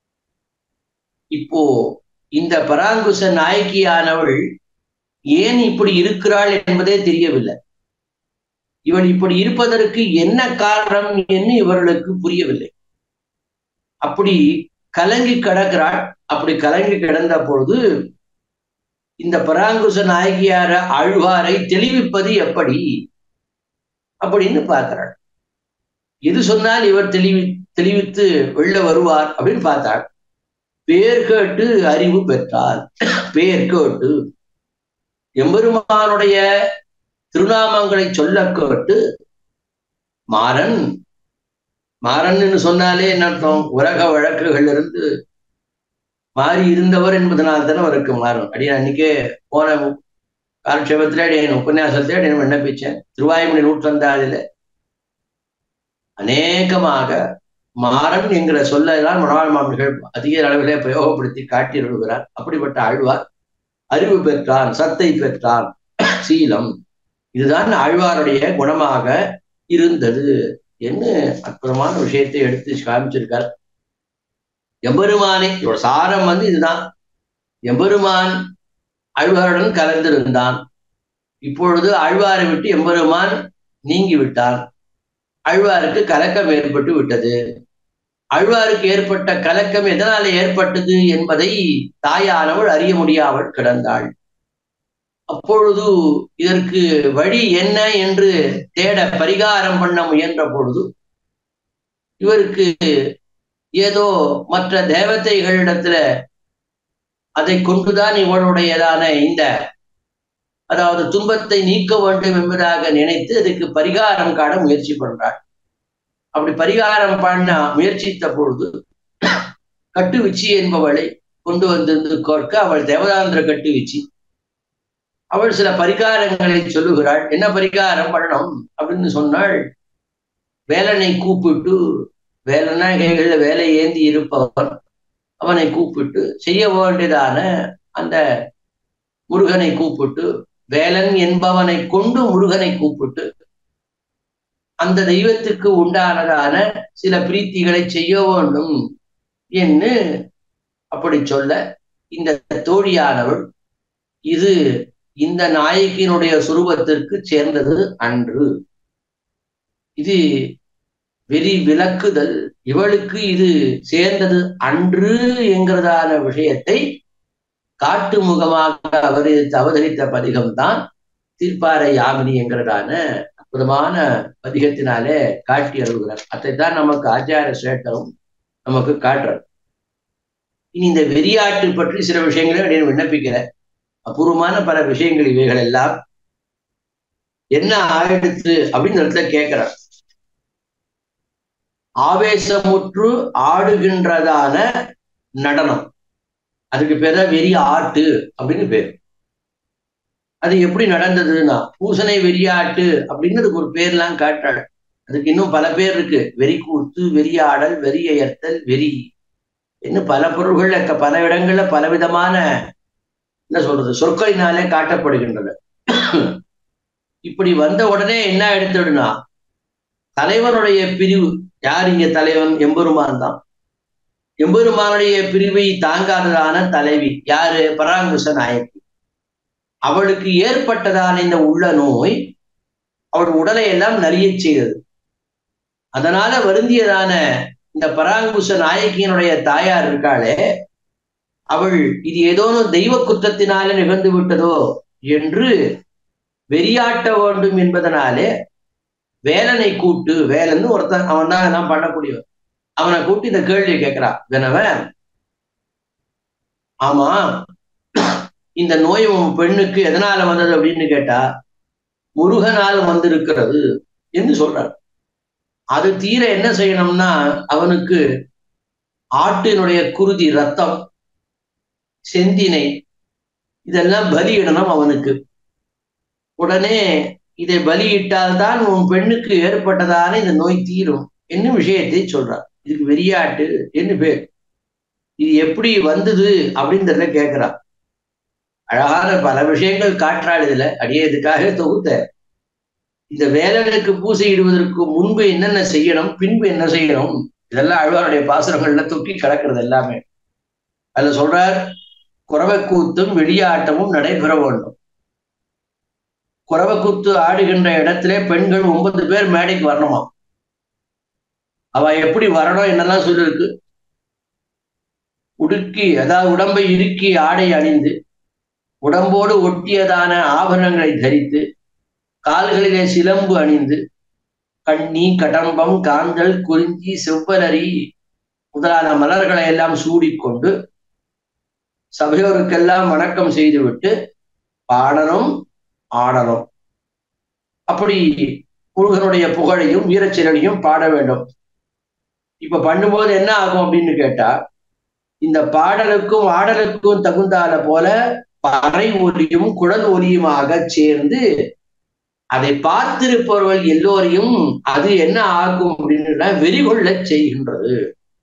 இப்போ இந்த பராங்குச நாயகியானவள் ஏன் இப்படி இருக்கிறாள் என்பதே தெரியவில்லை. இவள் இப்படி இருப்பதற்கு என்ன காரணம் என்று இவர்களுக்கு புரியவில்லை. அப்படி கலங்கி கிடக்கிறாள். அப்படி கலங்கி கிடந்த பொழுது இந்த பராங்குச நாயகியார ஆழ்வாரை தெளிவிப்பது எப்படி அப்படின்னு பார்க்கிறாள். எது சொன்னால் இவர் தெளிவித்து வெளில வருவார் அப்படின்னு பார்த்தாள். பேர் கேட்டு அறிவு பெற்றார். பேர் கேட்டு எம்பெருமானுடைய திருநாமங்களை சொல்ல கேட்டு, மாறன் மாறன்னு சொன்னாலே என்ன அர்த்தம்? உலக வழக்குகள் இருந்து மாறி இருந்தவர் என்பதனால் தானே அவருக்கு மாறும். அடி அன்னைக்கே போன காலட்சேபத்திலே அடியன் உபன்யாசத்திலே அடியன் விண்ணப்பிச்சேன். திருவாய்மொழி நூற்றந்தாதில அநேகமாக மாறன் என்கிற சொல்லலாம் மணவாள் மாமனிகள் அதிக அளவிலே பிரயோகப்படுத்தி காட்டியிருக்கிறார். அப்படிப்பட்ட ஆழ்வார் அறிவு பெற்றான், சத்தை பெற்றான், சீலம், இதுதான் ஆழ்வாருடைய குணமாக இருந்தது என்று அற்புதமான விஷயத்தை எடுத்து காமிச்சிருக்கார். எம்பெருமானே இதோட சாரம் இதுதான். எம்பெருமான் ஆழ்வாருடன் கலந்திருந்தான். இப்பொழுது ஆழ்வாரை விட்டு எம்பெருமான் நீங்கி விட்டான். ஆழ்வாருக்கு கலக்கம் ஏற்பட்டு விட்டது. ஆழ்வாருக்கு ஏற்பட்ட கலக்கம் எதனால ஏற்பட்டது என்பதை தாயானவள் அறிய முடியாமல் கிடந்தாள். அப்பொழுது இதற்கு வழி என்ன என்று தேட பரிகாரம் பண்ண முயன்ற பொழுது இவருக்கு ஏதோ மற்ற தேவதைகளிடத்துல அதை கொண்டுதான் இவளுடையதான இந்த அதாவது துன்பத்தை நீக்க வேண்டும் என்பதாக நினைத்து அதுக்கு பரிகாரம் காண முயற்சி பண்றாள். அப்படி பரிகாரம் பண்ண முயற்சித்த பொழுது கட்டுவிச்சி என்பவளை கொண்டு வந்திருந்து கோர்க்க, அவள் தேவதாந்திர கட்டுவிச்சி. அவள் சில பரிகாரங்களை சொல்லுகிறாள். என்ன பரிகாரம் பண்ணணும் அப்படின்னு சொன்னாள். வேலனை கூப்பிட்டு, வேலனா கைகள்ல வேலை ஏந்தி இருப்பவன், அவனை கூப்பிட்டு செய்ய வேண்டியதான அந்த முருகனை கூப்பிட்டு, வேலன் என்பவனை கொண்டு முருகனை கூப்பிட்டு அந்த தெய்வத்துக்கு உண்டானதான சில பிரீத்திகளை செய்ய வேண்டும் என்று அப்படி சொல்ல, இந்த தோழியானவள் இது இந்த நாயகியினுடைய சுரூபத்திற்கு சேர்ந்தது அன்று. இது வெறி விலக்குதல், இவளுக்கு இது சேர்ந்தது அன்று என்கிறதான விஷயத்தை காட்டு முகமாக அவதரித்த பதிகம்தான் தீர்ப்பாறை யாமினி என்கிறதான அற்புதமான பதிகத்தினாலே காட்டி அருள்கிறார். அதைத்தான் நமக்கு ஆச்சார சேட்டரும் நமக்கு காட்டுறார். இனி இந்த வெறியாட்டு பற்றி சில விஷயங்களை அப்படின்னு விண்ணப்பிக்கிறேன். அபூர்வமான பல விஷயங்கள் இவைகள் எல்லாம் என்ன ஆயிடுத்து அப்படின்னு இடத்துல கேட்கிறார். ஆவேசமுற்று ஆடுகின்றதான நடனம், அதுக்கு பேர் தான் வெறி ஆட்டு அப்படின்னு பேர். அது எப்படி நடந்ததுன்னா பூசனை வெறியாட்டு அப்படின்னு அதுக்கு ஒரு பேர்லாம் காட்டுறாள். அதுக்கு இன்னும் பல பேர் இருக்கு. வெறி கூத்து, வெறியாடல், வெறியர்த்தல், வெறி இன்னும் பல பொருள்கள்ல பல இடங்கள்ல பலவிதமான என்ன சொல்றது சொற்களினாலே காட்டப்படுகின்றன. இப்படி வந்த உடனே என்ன எடுத்துடுனா தலைவனுடைய பிரிவு, யார் இங்க தலைவன்? எம்பெருமான் தான். எம்பெருமானுடைய பிரிவை தாங்காததான தலைவி யாரு? பராங்குச நாயகி. அவளுக்கு ஏற்பட்டதான இந்த உள்ள நோய் அவள் உடலை எல்லாம் நலிய செய்தது. அதனால வருந்தியதான இந்த பராங்குச நாயகியினுடைய தாயார் இருக்காளே, அவள் இது ஏதோனோ தெய்வ குற்றத்தினாலே நிகழ்ந்து விட்டதோ என்று வெறியாட்ட வேண்டும் என்பதனாலே வேலனை கூட்டு, வேலன்னு ஒருத்தன், அவன் தான் எல்லாம் பண்ணக்கூடியவன், அவனை கூட்டி இந்த கேள்வியை கேட்கிறான். கனவன், ஆமா இந்த நோய் உன் பெண்ணுக்கு எதனால வந்தது அப்படின்னு கேட்டா, முருகனால் வந்திருக்கிறது என்று சொல்றார். அது தீர என்ன செய்யணும்னா அவனுக்கு ஆட்டினுடைய குருதி, ரத்தம், செந்தினை இதெல்லாம் பலியிடணும் அவனுக்கு. உடனே இதை பலியிட்டால்தான் உன் பெண்ணுக்கு ஏற்பட்டதான இந்த நோய் தீரும் என்னும் விஷயத்தை சொல்றார். இதுக்கு வெறியாட்டு என்று பேர். இது எப்படி வந்தது அப்படின்றத கேட்கிறார். அழகான பல விஷயங்கள் காற்றாள். இதுல அடியே இதுக்காக தொகுத்த இந்த வேலனுக்கு பூசை இடுவதற்கு முன்பு என்னென்ன செய்யணும், பின்பு என்ன செய்யணும், இதெல்லாம் அழ்வாருடைய பாசுரங்கள்ல தொக்கி கிடக்கிறது எல்லாமே. அதுல சொல்றார், குறவைக்கூத்தும் வெளியாட்டமும் நடைபெற வேண்டும். குறவைக்கூத்து ஆடுகின்ற இடத்திலே பெண்கள் 9 பேர் மேடைக்கு வரணுமா. அவ எப்படி வரணும் என்னெல்லாம் சொல்லிருக்கு. உடுக்கி, அதாவது உடம்பை இறுக்கி ஆடை அணிந்து, உடம்போடு ஒட்டியதான ஆபரணங்களை தரித்து, கால்களிலே சிலம்பு அணிந்து, கண்ணி, கடம்பம், காந்தல், குறிஞ்சி, செவ்வலரி முதலான மலர்களை எல்லாம் சூடிக்கொண்டு சபையோருக்கெல்லாம் வணக்கம் செய்துவிட்டு பாடணும், ஆடணும். அப்படி முருகனுடைய புகழையும் வீரச்செயலையும் பாட வேண்டும். இப்ப பண்ணும்போது என்ன ஆகும் அப்படின்னு கேட்டா, இந்த பாடலுக்கும் ஆடலுக்கும் தகுந்தால போல பறை ஒலியும் குழல் ஒலியுமாக சேர்ந்து அதை பார்த்திருப்பவர்கள் எல்லோரையும் அது என்ன ஆகும் அப்படின்னா வெறிகொள்ள செய்கின்றது.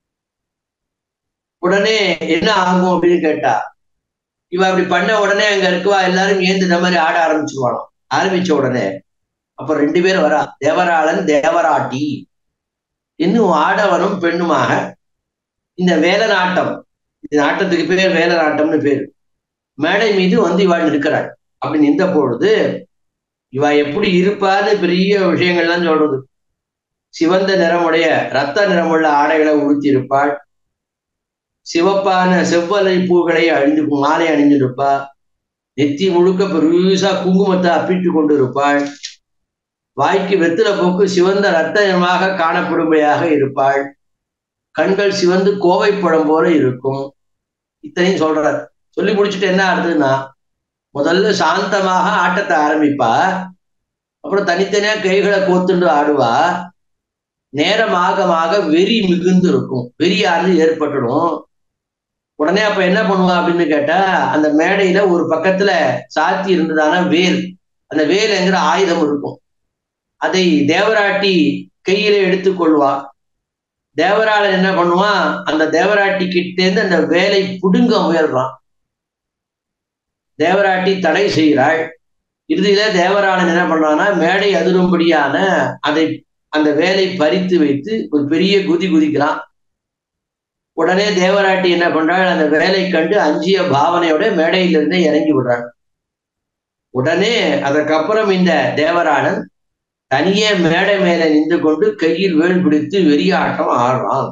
உடனே என்ன ஆகும் அப்படின்னு கேட்டா, இவ அப்படி பண்ண உடனே அங்க இருக்குவா எல்லாரும் ஏந்து இந்த மாதிரி ஆட ஆரம்பிச்சுருவானோ. ஆரம்பிச்ச உடனே அப்ப 2 பேர் வரா, தேவராளன் தேவராட்டி இன்னும் ஆடவனும் பெண்ணுமாக இந்த வேல நாட்டம், இந்த நாட்டத்துக்கு பேர் வேல நாட்டம்னு பேரு, மேடை மீது வந்து இவாள் இருக்கிறாள். அப்படி நின்ற பொழுது இவ எப்படி இருப்பான்னு பெரிய விஷயங்கள்லாம் சொல்றது. சிவந்த நிறமுடைய இரத்த நிறமுள்ள ஆடைகளை உடுத்தி இருப்பாள். சிவப்பான செவ்வலை பூக்களை மாலை அணிஞ்சிருப்பா. நெத்தி முழுக்க பெருசா குங்குமத்தை அப்பிட்டு கொண்டு இருப்பாள். வாய்க்கு வெத்தில போக்கு சிவந்த இரத்தமாக காணப்படும்படியாக இருப்பாள். கண்கள் சிவந்து கோவைப்படம் போல இருக்கும். இத்தனையும் சொல்றார். சொல்லி முடிச்சுட்டு என்ன ஆகுதுன்னா, முதல்ல சாந்தமாக ஆட்டத்தை ஆரம்பிப்பா. அப்புறம் தனித்தனியா கைகளை கோத்துண்டு ஆடுவா. நேரமாக வெறி மிகுந்து இருக்கும், வெறியானது ஏற்பட்டுடும். உடனே அப்ப என்ன பண்ணுவா அப்படின்னு கேட்டா, அந்த மேடையில ஒரு பக்கத்துல சாத்தி இருந்ததான வேல், அந்த வேல்ங்கிற ஆயுதம் இருக்கும். அதை தேவராட்டி கையில எடுத்துக்கொள்வா. தேவராளன் என்ன பண்ணுவான், அந்த தேவராட்டி கிட்டேருந்து அந்த வேலை புடுங்க முயல்றான். தேவராட்டி தடை செய்கிறாள். இறுதியில தேவராளன் என்ன பண்றான்னா, மேடை அதிரும்படியான அந்த வேலை பறித்து வைத்து ஒரு பெரிய குதிக்கிறான். உடனே தேவராட்டி என்ன பண்றாள், அந்த வேலை கண்டு அஞ்சிய பாவனையோட மேடையிலிருந்து இறங்கி விடுறாள். உடனே அதற்கப்புறம் இந்த தேவராளன் தனியே மேடை மேல நின்று கொண்டு கையில் வேல் பிடித்து வெறியாட்டம் ஆடுறான்.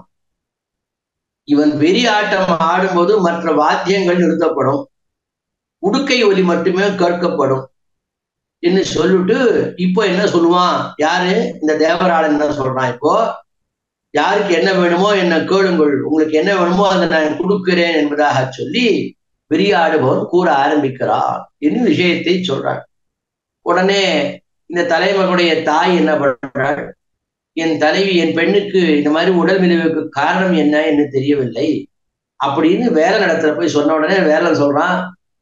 இவன் வெறி ஆட்டம் ஆடும்போது மற்ற வாத்தியங்கள் நிறுத்தப்படும், உடுக்கை ஒலி மட்டுமே கேட்கப்படும் என்று சொல்லிட்டு இப்போ என்ன சொல்லுவான், யாரு இந்த தேவராளன் என்ன சொல்றான், இப்போ யாருக்கு என்ன வேணுமோ என்ன கேளுங்கள், உங்களுக்கு என்ன வேணுமோ அதை நான் கொடுக்கிறேன் என்பதாக சொல்லி வெறியாடுபவன் கூற ஆரம்பிக்கிறான் என்று விஷயத்தை சொல்றான். உடனே இந்த தலைமகனுடைய தாய் என்ன பண்றாள், என் தலைவி என் பெண்ணுக்கு இந்த மாதிரி உடல் மெலிவுக்கு காரணம் என்ன என்று தெரியவில்லை அப்படின்னு வேலை நடத்துல போய் சொன்ன உடனே வேலை சொல்றான்,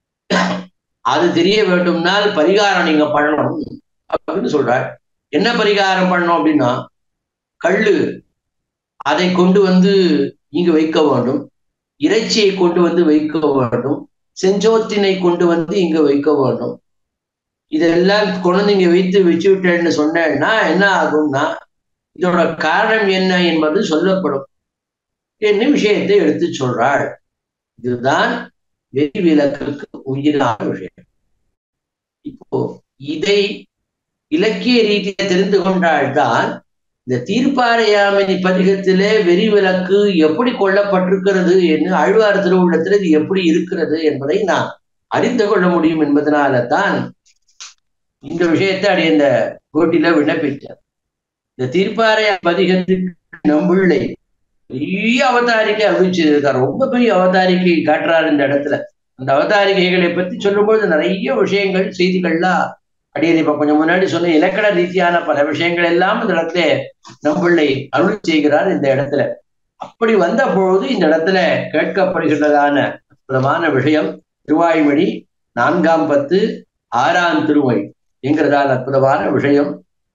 அது தெரிய வேண்டும்னால் பரிகாரம் நீங்க பண்ணணும் அப்படின்னு சொல்றாள். என்ன பரிகாரம் பண்ணணும் அப்படின்னா, கள்ளு அதை கொண்டு வந்து இங்கு வைக்க வேண்டும், இறைச்சியை கொண்டு வந்து வைக்க வேண்டும், செஞ்சோத்தினை கொண்டு வந்து இங்க வைக்க வேண்டும். இதெல்லாம் கொண்டு இங்க வைத்து வச்சு விட்டேன்னு சொன்னேன்னா என்ன ஆகும்னா, இதோட காரணம் என்ன என்பது சொல்லப்படும் என்ன விஷயத்தை எடுத்து சொல்றாள். இதுதான் வெறி விளக்குக்கு உயிரான விஷயம். இப்போ இதை இலக்கிய ரீதியை தெரிந்து கொண்டால்தான் இந்த தீர்ப்பாரையாமணி பதிகத்திலே வெறி விளக்கு எப்படி கொள்ளப்பட்டிருக்கிறது என்று ஆழ்வார் திருவுள்ளத்தில் இது எப்படி இருக்கிறது என்பதை நான் அறிந்து கொள்ள முடியும் என்பதனால தான் இந்த விஷயத்தை அடைய இந்த போட்டியில விண்ணப்பித்தார். இந்த தீர்ப்பாரையா பதிகத்துக்கு நம்பிள்ளை பெரிய அவதாரிக்கை அறிவிச்சிருக்கார், ரொம்ப பெரிய அவதாரிக்கை காட்டுறாரு இந்த இடத்துல. அந்த அவதாரிகைகளை பற்றி சொல்லும்போது நிறைய விஷயங்கள் செய்திகள்லாம் அடியது இப்ப கொஞ்சம் முன்னாடி சொன்ன இலக்கண ரீதியான பல விஷயங்கள் எல்லாம் இந்த இடத்துல நம்பிள்ளை அருள் செய்கிறார் இந்த இடத்துல. அப்படி வந்த பொழுது இந்த இடத்துல கேட்கப்படுகின்றதான அற்புதமான விஷயம் திருவாய்மொழி 4ஆம் பத்து 6ஆம் திருமொழி என்கிறதான அற்புதமான விஷயம்.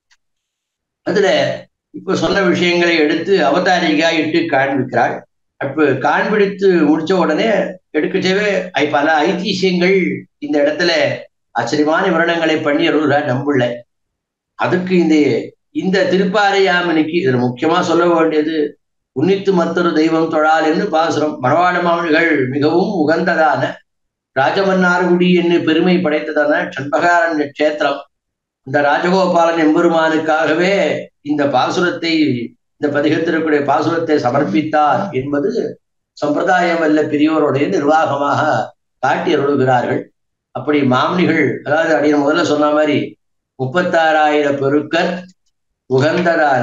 அதுல இப்ப சொன்ன விஷயங்களை எடுத்து அவதாரிகா இட்டு காண்பிக்கிறாள். அப்ப காண்பிடித்து முடிச்ச உடனே எடுக்கச்சவே பல ஐதிஹ்யங்கள் இந்த இடத்துல ஆச்சரியமான விவரணங்களை பண்ணி அருள்கிறார் நம்பிள்ளை. அதுக்கு இந்த திருப்பாரையாமணிக்கு இதுல முக்கியமா சொல்ல வேண்டியது உன்னித்து மற்றொரு தெய்வம் தொழால் என்று பாசுரம். மணவாள மாமணிகள் மிகவும் உகந்ததான ராஜமன்னார்குடி என்று பெருமை படைத்ததான சண்பகாரண்ய கஷேத்திரம். இந்த ராஜகோபாலன் எம்பெருமானுக்காகவே இந்த பாசுரத்தை, இந்த பதிகத்திற்குரிய பாசுரத்தை சமர்ப்பித்தார் என்பது சம்பிரதாயம் அல்ல பெரியோருடைய நிர்வாகமாக காட்டி அருளுகிறார்கள். அப்படி மாமணிகள், அதாவது அடிய முதல்ல சொன்ன மாதிரி 36,000 பெருக்கர் உகந்ததான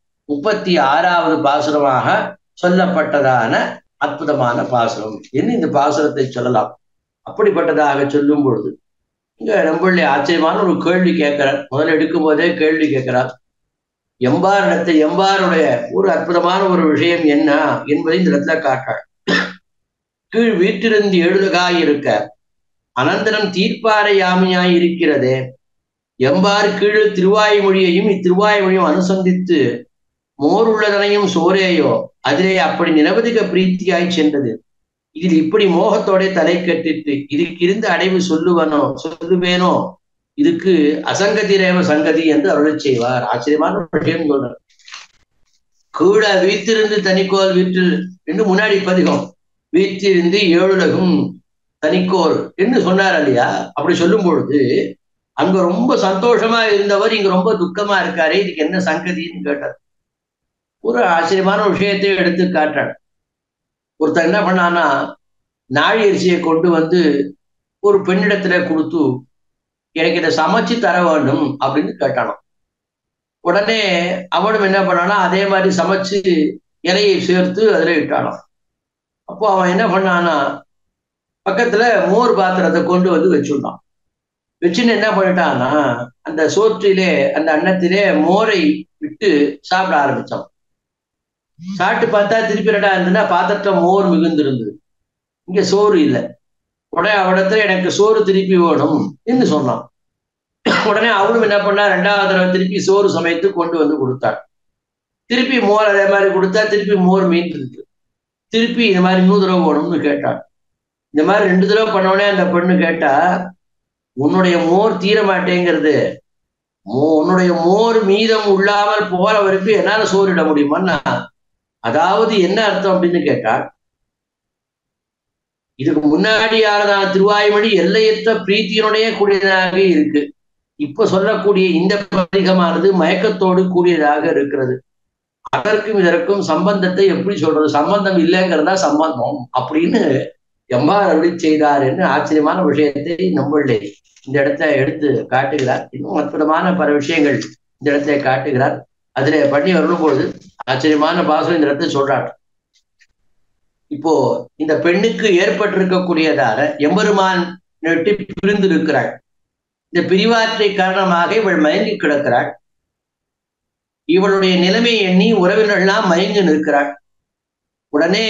36வது பாசுரமாக சொல்லப்பட்டதான அற்புதமான பாசுரம் என்று இந்த பாசுரத்தை சொல்லலாம். அப்படிப்பட்டதாக சொல்லும் பொழுது இங்க நம்பிள்ளை ஆச்சரியமான ஒரு கேள்வி கேட்கிறார். முதல்ல எடுக்கும் போதே கேள்வி கேட்கிறார். எம்பாரிடத்தை எம்பாருடைய ஒரு அற்புதமான ஒரு விஷயம் என்ன என்பதை இந்த இடத்துல காட்டாள். கீழ் வீட்டிலிருந்து எழுதுகாய் இருக்க அனந்தரம் தீர்ப்பாரை யாமையாய் இருக்கிறதே, எம்பார் கீழ் திருவாய்மொழியையும் இத்திருவாய்மொழியும் அனுசந்தித்து மோர் உள்ளதனையும் சோரேயோ அதிலே அப்படி நிரவதிக பிரீத்தியாய் சென்றது. இதில் இப்படி மோகத்தோட தலை கட்டிட்டு இதுக்கு இருந்து அடைவு சொல்லுவேனோ, இதுக்கு அசங்கதி ரேவ சங்கதி என்று அருளச் செய்வார். ஆச்சரியமான விஷயம் சொல்றார். கீழ வீத்திருந்து தனிக்கோல் வீட்டில் என்று முன்னாடி பதிகம், வீத்திருந்து ஏழுலகும் தனிக்கோல் என்று சொன்னார் இல்லையா? அப்படி சொல்லும் பொழுது அங்க ரொம்ப சந்தோஷமா இருந்தவர் இங்க ரொம்ப துக்கமா இருக்காரு, இதுக்கு என்ன சங்கதின்னு கேட்டார். ஒரு ஆச்சரியமான விஷயத்தை எடுத்து காட்டார். ஒருத்தர் என்ன பண்ணான்னா, நாழி அரிசியை கொண்டு வந்து ஒரு பெண்ணிடத்துல கொடுத்து எனக்கு இதை சமைச்சு தர வேண்டும் அப்படின்னு கேட்டானாம். உடனே அவனும் என்ன பண்ணானா, அதே மாதிரி சமைச்சு இலையை சேர்த்து அதுல இட்டானாம். அப்போ அவன் என்ன பண்ணானா, பக்கத்துல மோர் பாத்திரத்தை கொண்டு வந்து வச்சுட்டான். வச்சுன்னு என்ன பண்ணிட்டான்னா, அந்த சோற்றிலே அந்த அன்னத்திலே மோரை விட்டு சாப்பிட ஆரம்பிச்சான். சாப்பிட்டு பார்த்தா திருப்பி ரெண்டா இருந்ததுன்னா பாத்திரத்துல மோர் மிகுந்திருந்தது, இங்க சோறு இல்லை. உடனே அவடத்துல எனக்கு சோறு திருப்பி வேணும் என்று சொன்னான். உடனே அவளும் என்ன பண்ணா, 2வது தடவை திருப்பி சோறு சமைத்து கொண்டு வந்து கொடுத்தாள். திருப்பி மோர் அதே மாதிரி கொடுத்தா திருப்பி மோர் மீண்டிருக்கு. திருப்பி இந்த மாதிரி 100 தடவை வேணும்னு கேட்டாள். இந்த மாதிரி 2 தடவை பண்ணோடனே அந்த பெண்ணு கேட்டா, உன்னுடைய மோர் தீர மாட்டேங்கிறது, உன்னுடைய மோர் மீதம் உள்ளாமல் போற வரைக்கும் என்னால சோறிட முடியுமான்னா, அதாவது என்ன அர்த்தம் அப்படின்னு கேட்டாள். இதுக்கு முன்னாடியானதான திருவாய்மொழி எல்லையற்ற பிரீத்தியினுடைய கூடியதாக இருக்கு. இப்ப சொல்லக்கூடிய இந்த பதிகமானது மயக்கத்தோடு கூடியதாக இருக்கிறது. அதற்கும் இதற்கும் சம்பந்தத்தை எப்படி சொல்றது? சம்பந்தம் இல்லைங்கிறதா சம்பந்தம் அப்படின்னு எம்பார் அருளி செய்தார் என்று ஆச்சரியமான விஷயத்தை நம்மளே இந்த இடத்தை எடுத்து காட்டுகிறார். இன்னும் அற்புதமான பல விஷயங்கள் இந்த இடத்தை காட்டுகிறார். அதுல பண்ணி வரும்பொழுது ஆச்சரியமான பாசம் இந்த இடத்தை சொல்றார். இப்போ இந்த பெண்ணுக்கு ஏற்பட்டிருக்கக்கூடியதால எம்பெருமான் நெட்டி பிரிந்து இருக்கிறாள். இந்த பிரிவாற்றை காரணமாக இவள் மயங்கி கிடக்கிறாள். இவளுடைய நிலைமை எண்ணி உறவினர்கள்லாம் மயங்கி நிற்கிறாள். உடனே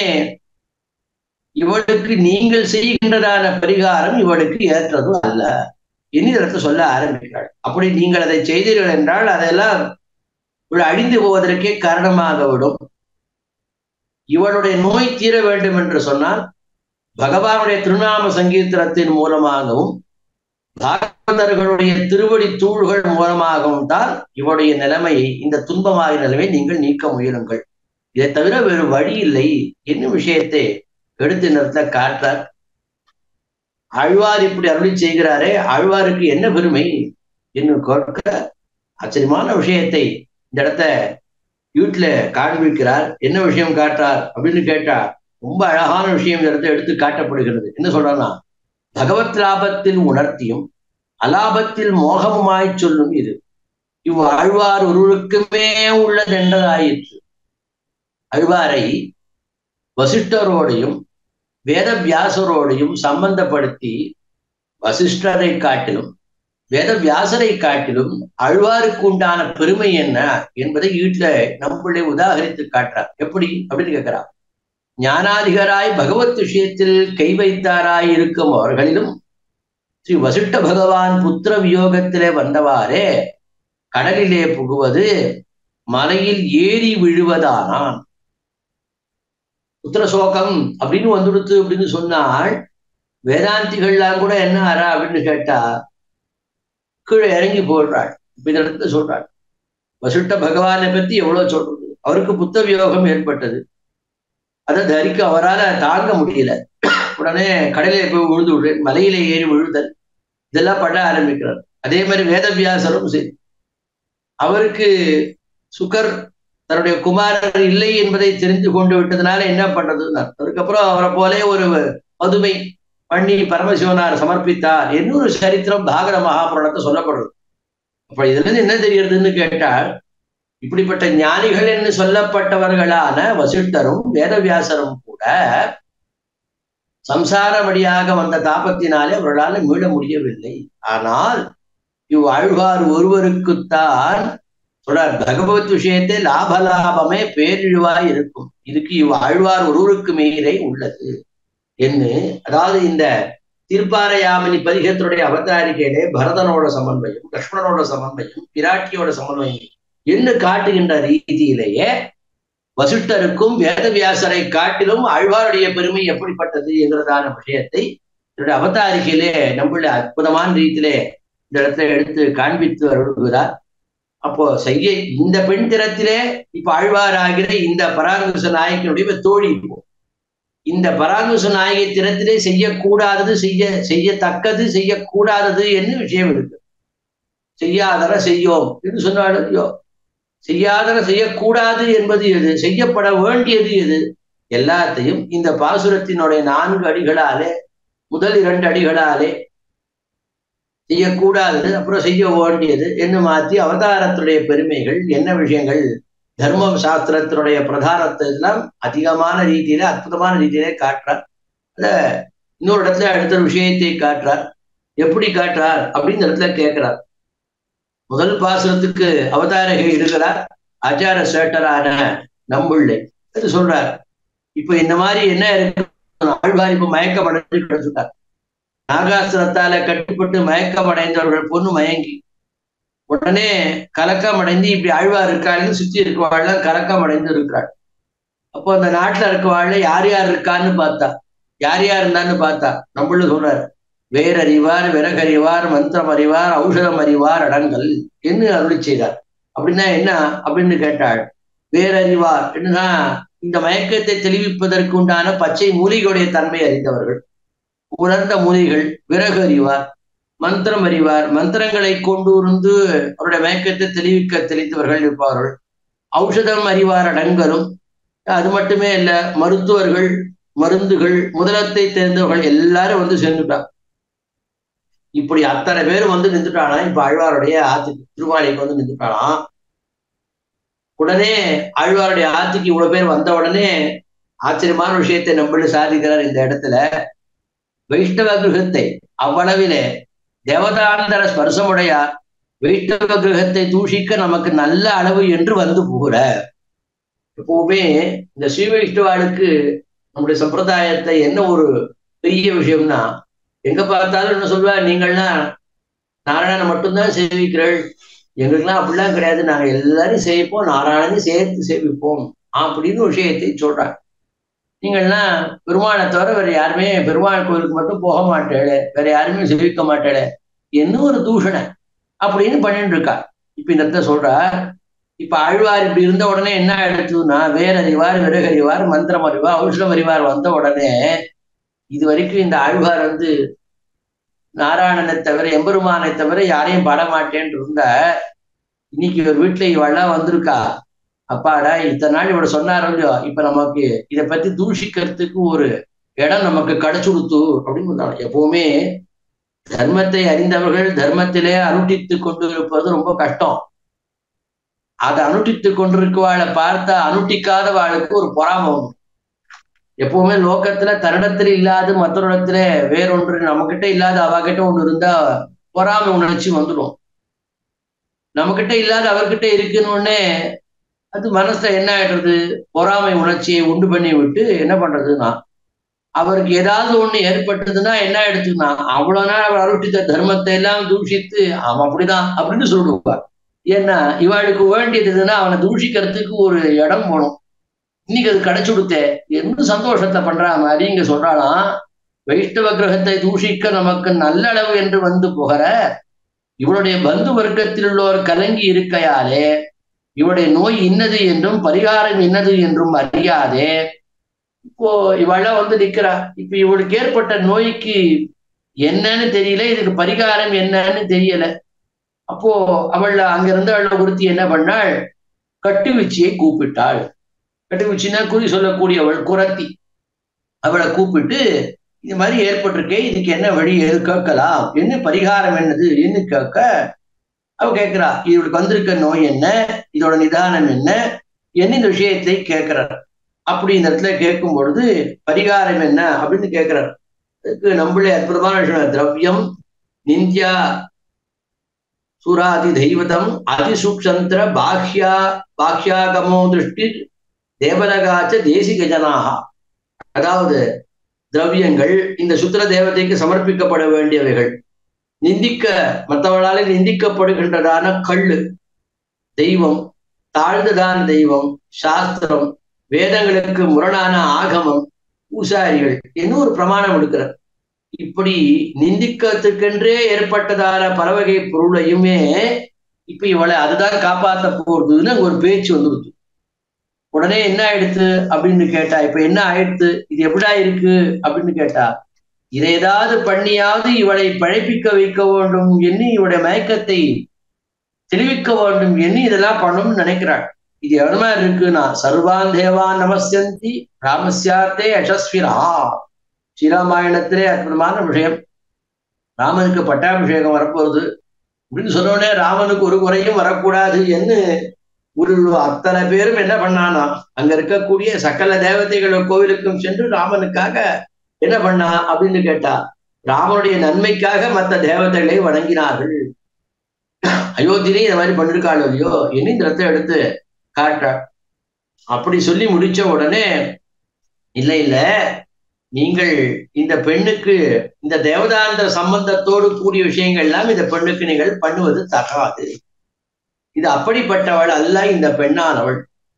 இவளுக்கு நீங்கள் செய்கின்றதான பரிகாரம் இவளுக்கு ஏற்றதும் அல்ல என்று சொல்ல ஆரம்பிக்கிறாள். அப்படி நீங்கள் அதை செய்தீர்கள் என்றால் அதெல்லாம் இவள் அழிந்து போவதற்கே காரணமாக விடும். இவளுடைய நோய் தீர வேண்டும் என்று சொன்னால் பகவானுடைய திருநாம சங்கீர்த்தனத்தின் மூலமாகவும் பாகவதர்களுடைய திருவடி தூள்கள் மூலமாகவும் தான் இவருடைய நிலைமையை, இந்த துன்பமாக நிலைமை நீங்கள் நீக்க முயலுங்கள். இதை தவிர வேறு வழி இல்லை என்னும் விஷயத்தை எடுத்து நிறுத்த காட்டார். ஆழ்வார் இப்படி அருளி செய்கிறாரே, ஆழ்வாருக்கு என்ன பெருமை என்று கேட்க ஆச்சரியமான விஷயத்தை இந்த இடத்த வீட்டுல காண்பிக்கிறார். என்ன விஷயம் காட்டார் அப்படின்னு கேட்டா ரொம்ப அழகான விஷயம் இந்த இடத்த எடுத்து காட்டப்படுகிறது. என்ன சொல்றான்னா, பகவத் லாபத்தில் உணர்த்தியும் அலாபத்தில் மோகமுமாய் சொல்லும் இது இவ் ஆழ்வார் ஒருவருக்குமே உள்ளதென்றதாயிற்று. ஆழ்வாரை வசிஷ்டரோடையும் வேதவியாசரோடையும் சம்பந்தப்படுத்தி வசிஷ்டரை காட்டிலும் வேதவியாசரை காட்டிலும் ஆழ்வாருக்கு உண்டான பெருமை என்ன என்பதை வீட்டுல நம்மளே உதாகரித்து காட்டுறார். எப்படி அப்படின்னு கேட்கிறார். ஞானாதிகராய் பகவத் விஷயத்தில் கை வைத்தாராய் இருக்கும் அவர்களிலும் ஸ்ரீ வசிஷ்ட பகவான் புத்திர வியோகத்திலே வந்தவாறே கடலிலே புகுவது மலையில் ஏறி விழுவதானான். புத்திர சோகம் அப்படின்னு வந்துடுத்து அப்படின்னு சொன்னால் வேதாந்திகள்லாம் கூட என்ன ஆறா அப்படின்னு கேட்டா கீழே இறங்கி போடுறாள். இப்ப இந்த இடத்துல சொல்றாள் வசிஷ்ட பகவானை பத்தி எவ்வளவு சொல்றது. அவருக்கு புத்த வியோகம் ஏற்பட்டது. அதை தரிக்க அவரால் தாங்க முடியல. உடனே கடலிலே போய் விழுந்து விடு, மலையில ஏறி விழுதல், இதெல்லாம் பண்ண ஆரம்பிக்கிறார். அதே மாதிரி வேதவியாசரும் சரி, அவருக்கு சுகர் தன்னுடைய குமாரர் இல்லை என்பதை தெரிந்து கொண்டு விட்டதுனால என்ன பண்றதுன்னு அதுக்கப்புறம் அவரை போலே ஒரு பதுமை பண்ணி பரமசிவனார் சமர்ப்பித்தார் என்னொரு சரித்திரம் பாகர மகாபுராணத்தை சொல்லப்படுறது. அப்ப இதுல இருந்து என்ன தெரிகிறதுன்னு கேட்டால், இப்படிப்பட்ட ஞானிகள் என்று சொல்லப்பட்டவர்களான வசிஷ்டரும் வேதவியாசரும் கூட சம்சார வழியாக வந்த தாபத்தினாலே அவர்களால் மீள முடியவில்லை. ஆனால் இவ் ஆழ்வார் ஒருவருக்குத்தான் சொல்றார், பகவத் விஷயத்தை லாபலாபமே பேரிழிவாய் இருக்கும். இதுக்கு இவ் ஆழ்வார் ஒருவருக்கு மீறே உள்ளது என்று. அதாவது இந்த திருப்பாரையாமணி பதிகத்தினுடைய அவதாரிகையிலே பரதனோட சமன்வயம், லக்ஷ்மணனோட சமன்வயம், பிராட்டியோட சமன்வயம் என்று காட்டுகின்ற ரீதியிலேயே வசிஷ்டருக்கும் வேதவியாசரை காட்டிலும் ஆழ்வாருடைய பெருமை எப்படிப்பட்டது என்கிறதான விஷயத்தை என்னுடைய அவதாரிகையிலே நம்மளுடைய அற்புதமான ரீதியிலே இந்த இடத்துல எடுத்து காண்பித்து வருகிறார். அப்போ செய்ய இந்த பெண் திறத்திலே இப்ப ஆழ்வார் ஆகிற இந்த பராங்குச நாயகனுடைய தோழி இருக்கும். இந்த பராங்குச நாயகி திறத்திலே செய்யக்கூடாதது செய்யத்தக்கது செய்யக்கூடாதது என்று விஷயம் இருக்கு. செய்யாதன செய்யோம் என்று சொன்னாலும் செய்யாதன செய்யக்கூடாது என்பது எது, செய்யப்பட வேண்டியது எது, எல்லாத்தையும் இந்த பாசுரத்தினுடைய 4 அடிகளாலே, முதல் 2 அடிகளாலே செய்யக்கூடாதது அப்புறம் செய்ய வேண்டியது என்று மாற்றி அவதாரத்துடைய பெருமைகள் என்ன விஷயங்கள், தர்ம சாஸ்திரத்தினுடைய பிரதானத்தை எல்லாம் அதிகமான ரீதியில அற்புதமான ரீதியிலே காட்டுறார். அத இன்னொரு இடத்துல அடுத்த விஷயத்தை காட்டுறார். எப்படி காட்டுறார் அப்படின்னு இடத்துல கேட்கிறார். முதல் பாசுரத்துக்கு அவதாரகை இருக்கிறார் ஆச்சார சேட்டரான நம்புள்ளை. அது சொல்றார், இப்ப இந்த மாதிரி என்ன இருக்கு, ஆழ்வார் இப்ப மயக்கமடைந்து கிடைச்சுட்டார். நாகாஸ்திரத்தால கட்டுப்பட்டு மயக்கமடைந்தவர்கள் பொண்ணு மயங்கி உடனே கலக்கம் அடைந்து இப்படி ஆழ்வார் இருக்காள்னு சுத்தி இருக்கவாள்லாம் கலக்கம் அடைந்து இருக்கிறாள். அப்போ அந்த நாட்டுல இருக்கவாள்ல யார் யார் இருக்கான்னு பார்த்தா, யார் யார் இருந்தான்னு பார்த்தா நம்மள சொல்றாரு, வேறறிவார் விறகறிவார் மந்திரம் அறிவார் ஔஷதம் அறிவார் அடங்கல் என்று அருளி செய்தார். அப்படின்னா என்ன அப்படின்னு கேட்டாள். வேறறிவார் என்னன்னா இந்த மயக்கத்தை தெளிவிப்பதற்கு உண்டான பச்சை மூலிகையுடைய தன்மை அறிந்தவர்கள், உணர்ந்த மூலிகள். விறகு அறிவார், மந்திரம் அறிவார், மந்திரங்களை கொண்டு இருந்து அவருடைய மயக்கத்தை தெளிவிக்க தெளிந்தவர்கள் இருப்பார்கள். ஔஷதம் அறிவார் அடங்கலும், அது மட்டுமே இல்ல, மருத்துவர்கள், மருந்துகள், முதலத்தை தெரிந்தவர்கள் எல்லாரும் வந்து சேர்ந்துட்டாங்க. இப்படி அத்தனை பேர் வந்து நின்றுட்டானா. இப்ப ஆழ்வாருடைய ஆத்துக்கு திருமாலைக்கு வந்து நின்றுட்டானாம். உடனே ஆழ்வாருடைய ஆத்துக்கு இவ்வளவு பேர் வந்த உடனே ஆச்சரியமான விஷயத்தை நம்மள சாதிக்கிறார் இந்த இடத்துல. வைஷ்ணவ கிரகத்தை அவ்வளவிலே தேவதாந்தர ஸ்பர்சமுடையார் வைஷ்ணவ கிரகத்தை தூஷிக்க நமக்கு நல்ல அளவு என்று வந்து போகிற. எப்பவுமே இந்த ஸ்ரீ வைஷ்ணவாளுக்கு நம்முடைய சம்பிரதாயத்தை என்ன ஒரு பெரிய விஷயம்னா, எங்க பார்த்தாலும் என்ன சொல்வா, நீங்கள்லாம் நாராயணனை மட்டும்தான் சேவிக்கிறீர்கள், எங்களுக்கெல்லாம் அப்படிலாம் கிடையாது, நாங்க எல்லாரும் சேவிப்போம், நாராயணனையும் சேர்த்து சேவிப்போம் அப்படின்னு விஷயத்தை சொல்றாங்க. நீங்கள்லாம் பெருமாளை தவிர வேற யாருமே பெருமாள் கோயிலுக்கு மட்டும் போக மாட்டேளே, வேற யாருமே சேவிக்க மாட்டேளே, என்ன ஒரு தூஷணை அப்படின்னு பண்ணிட்டு இருக்கா. இப்ப இந்த இடத்த சொல்றார். இப்ப ஆழ்வார் இப்படி இருந்த உடனே என்ன எடுத்ததுன்னா, வேறறிவார், விறகறிவார், மந்திரம் அறிவார், ஔஷதம் அறிவார் வந்த உடனே இது வரைக்கும் இந்த ஆழ்வார் வந்து நாராயணனை தவிர எம்பெருமானை தவிர யாரையும் பாட மாட்டேன்னு இருந்த, இன்னைக்கு ஒரு வீட்டுல இவெல்லாம் வந்திருக்கா. அப்பாடா, இத்தனை நாள் இவட சொன்னாரோ இல்லையோ, இப்ப நமக்கு இதை பத்தி தூஷிக்கிறதுக்கு ஒரு இடம் நமக்கு கிடைச்சுடுத்து அப்படின்னு சொன்னாங்க. எப்பவுமே தர்மத்தை அறிந்தவர்கள் தர்மத்திலே அனுஷ்டித்து கொண்டு இருப்பது ரொம்ப கஷ்டம். அதை அனுஷ்டித்து கொண்டிருக்கவாளை பார்த்தா அனுஷ்டிக்காத வாளுக்கு ஒரு பொறாமை. எப்பவுமே லோகத்துல தன்னிடத்துல இல்லாத மற்றொருடத்துல வேறொன்று நம்மகிட்ட இல்லாத அவகிட்ட ஒண்ணு இருந்தா பொறாமை உணர்ச்சி வந்துடும். நம்மகிட்ட இல்லாத அவர்கிட்ட இருக்குன்னு அது மனசுல என்ன ஆயிடுறது, பொறாமை உணர்ச்சியை உண்டு பண்ணி விட்டு என்ன பண்றதுன்னா, அவருக்கு ஏதாவது ஒண்ணு ஏற்பட்டதுன்னா என்ன ஆயிடுச்சுன்னா, அவ்வளவு நாள் அவர் அருட்டித்த தர்மத்தை எல்லாம் தூஷித்து அவன் அப்படிதான் அப்படின்னு சொல்லுவார். ஏன்னா இவாளுக்கு வேண்டியதுன்னா அவனை தூஷிக்கிறதுக்கு ஒரு இடம் போகணும். இன்னைக்கு அது கிடைச்சு கொடுத்தே என்ன சந்தோஷத்தை பண்றா மாதிரி இங்க சொல்றாளாம். வைஷ்ணவ கிரகத்தை தூஷிக்க நமக்கு நல்ல அளவு என்று வந்து புகர, இவனுடைய பந்து வர்க்கத்தில் உள்ளோர் கலங்கி இருக்கையாலே இவனுடைய நோய் இன்னது என்றும் பரிகாரம் இன்னது என்றும் அறியாதே இப்போ இவெல்லாம் வந்து நிக்கிறா. இப்ப இவளுக்கு ஏற்பட்ட நோய்க்கு என்னன்னு தெரியல, இதுக்கு பரிகாரம் என்னன்னு தெரியல. அப்போ அவள் அங்கிருந்து அவளை ஒருத்தி என்ன பண்ணாள், கட்டுவீச்சியை கூப்பிட்டாள். கட்டுவீச்சின்னா குறி சொல்லக்கூடியவள், குரத்தி. அவளை கூப்பிட்டு இது மாதிரி ஏற்பட்டிருக்கே, இதுக்கு என்ன வழி எது கேட்கலாம், என்ன பரிகாரம் என்னது என்ன கேட்க அவ கேட்கிறா. இவளுக்கு வந்திருக்க நோய் என்ன, இதோட நிதானம் என்ன இந்த விஷயத்தை கேட்கிறார். அப்படி இந்த இடத்துல கேட்கும் பொழுது பரிகாரம் என்ன அப்படின்னு கேட்கிறார். அதுக்கு நம்மளே அற்புதமான விஷயம், திரவியம் நிந்தியா சூராதி தெய்வதம் அதிசூக்ஷந்திர பாக்யாகமோ திருஷ்டி தேவலகாச்ச தேசிக ஜனாக. அதாவது திரவியங்கள் இந்த சுத்திர தேவதைக்கு சமர்ப்பிக்கப்பட வேண்டியவைகள், நிந்திக்க மற்றவர்களாலே நிந்திக்கப்படுகின்றதான கள்ளு தெய்வம், தாழ்ந்துதான் தெய்வம், சாஸ்திரம், வேதங்களுக்கு முரணான ஆகமம், பூசாரிகள் இன்னும் ஒரு பிரமாணம் எடுக்கிறார். இப்படி நிந்திக்கத்துக்கென்றே ஏற்பட்டதான பலவகை பொருளையுமே இப்ப இவளை அதுதான் காப்பாற்ற போறதுன்னு அங்க ஒரு பேச்சு வந்துடுது. உடனே என்ன ஆயிடுத்து அப்படின்னு கேட்டா, இப்ப என்ன ஆயிடுத்து, இது எப்படா இருக்கு அப்படின்னு கேட்டா, இதை ஏதாவது பண்ணியாவது இவளை பழைப்பிக்க வைக்க வேண்டும் எண்ணி இவளுடைய மயக்கத்தை தெளிவிக்க வேண்டும் எண்ணி இதெல்லாம் பண்ணணும்னு நினைக்கிறாள். இது எவ்வளவு மாதிரி இருக்குன்னா, சர்வான் தேவான் நமஸ்யந்தி ராமஸ்யார்த்தே யசஸ்விரா. ஸ்ரீராமாயணத்திலே அற்புதமான விஷயம். ராமனுக்கு பட்டாபிஷேகம் வரப்போகுது அப்படின்னு சொன்னோடனே ராமனுக்கு ஒரு குறையும் வரக்கூடாது என்று ஒரு அத்தனை பேரும் என்ன பண்ணானா, அங்க இருக்கக்கூடிய சகல தேவதைகள் கோவிலுக்கும் சென்று ராமனுக்காக என்ன பண்ணா அப்படின்னு கேட்டா, ராமனுடைய நன்மைக்காக மற்ற தேவதைகளை வணங்கினார்கள். அயோத்தியிலே இந்த மாதிரி பண்ணிருக்காள் இல்லையோ இனி இந்த இடத்தை எடுத்து காட்ட. அப்படி சொல்லி முடிச்ச உடனே, இல்லை இல்ல, நீங்கள் இந்த பெண்ணுக்கு இந்த தேவதாந்திர சம்பந்தத்தோடு கூடிய விஷயங்கள் எல்லாம் இந்த பெண்ணுக்கு நீங்கள் பண்ணுவது தகாது. இது அப்படிப்பட்டவள் அல்ல, இந்த பெண்ணானவள்.